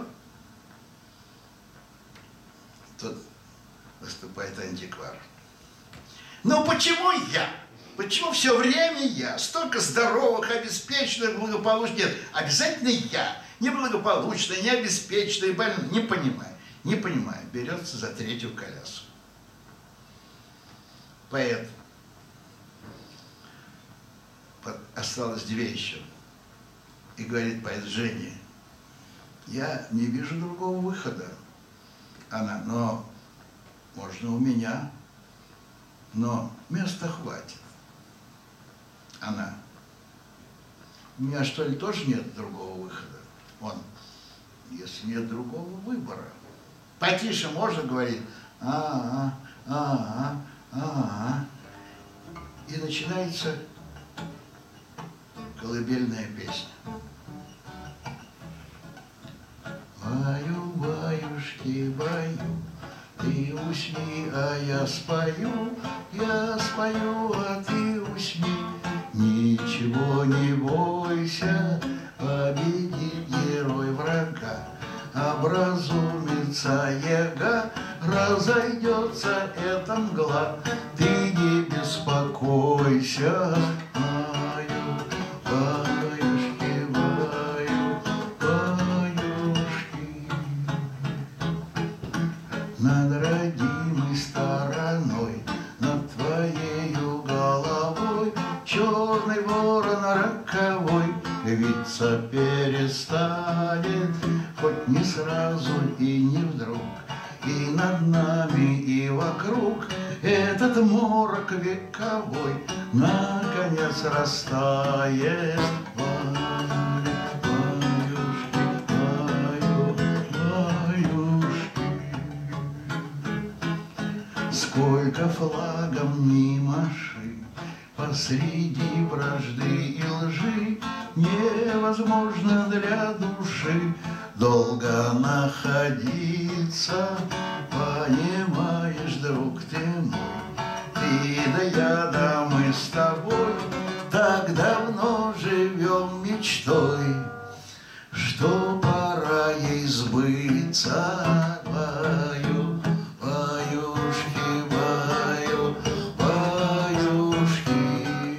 Speaker 3: Тут выступает антиквар. Ну почему я? Почему все время я? Столько здоровых, обеспеченных, благополучных. Нет, обязательно я. Неблагополучный, необеспеченный, больной. Не понимаю, не понимаю. Берется за третью коляску. Поэт. Осталось две еще. И говорит поэт Жене: я не вижу другого выхода. Она: но можно у меня, но места хватит. Она: у меня что ли тоже нет другого выхода? Он: если нет другого выбора. Потише можно, говорит. А, а, а, а, а. И начинается колыбельная песня. Баю, баюшки, баю, ты усни, а я спою, я спою, а ты усни. Ничего не бойся,
Speaker 2: сядь, баю, баюшки, баю, баюшки. Над родимой стороной, над твоею головой черный ворон роковой виться перестанет, хоть не сразу и не вдруг. И над нами, и вокруг этот морок вековой наконец растает. Баю, баюшки, баю, баюшки. Сколько флагом ни маши, посреди вражды и лжи невозможно для души долго находиться. Понимаешь, друг ты мой, ты да я, да мы с тобой так давно живем мечтой, что пора ей сбыться. Баю, баюшки, баю, баюшки.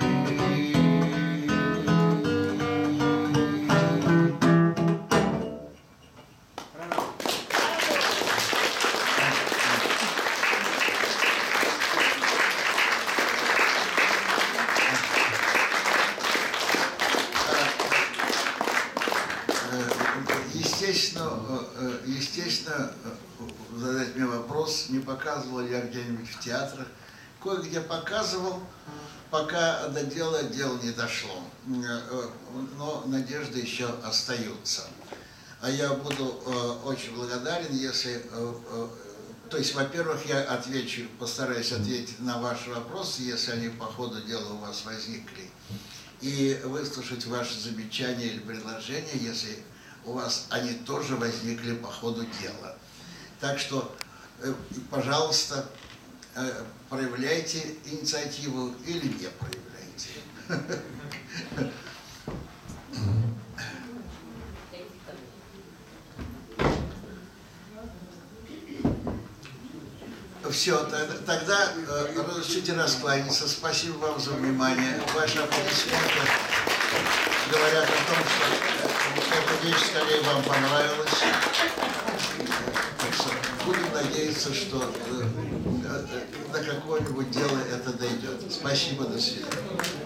Speaker 2: Естественно, естественно, задать мне вопрос, не показывал я где-нибудь в театрах. Кое-где показывал, пока до дела дело не дошло. Но надежды еще остаются. А я буду очень благодарен, если... То есть, во-первых, я отвечу, постараюсь ответить на ваши вопросы, если они по ходу дела у вас возникли. И выслушать ваши замечания или предложения, если у вас они тоже возникли по ходу дела. Так что, пожалуйста, проявляйте инициативу или не проявляйте. Все, тогда разрешите раскланяться. Спасибо вам за внимание. Ваши аплодисменты говорят о том, что эта вещь скорее вам понравилась. Так что будем надеяться, что до какого-нибудь дела это дойдет. Спасибо, до свидания.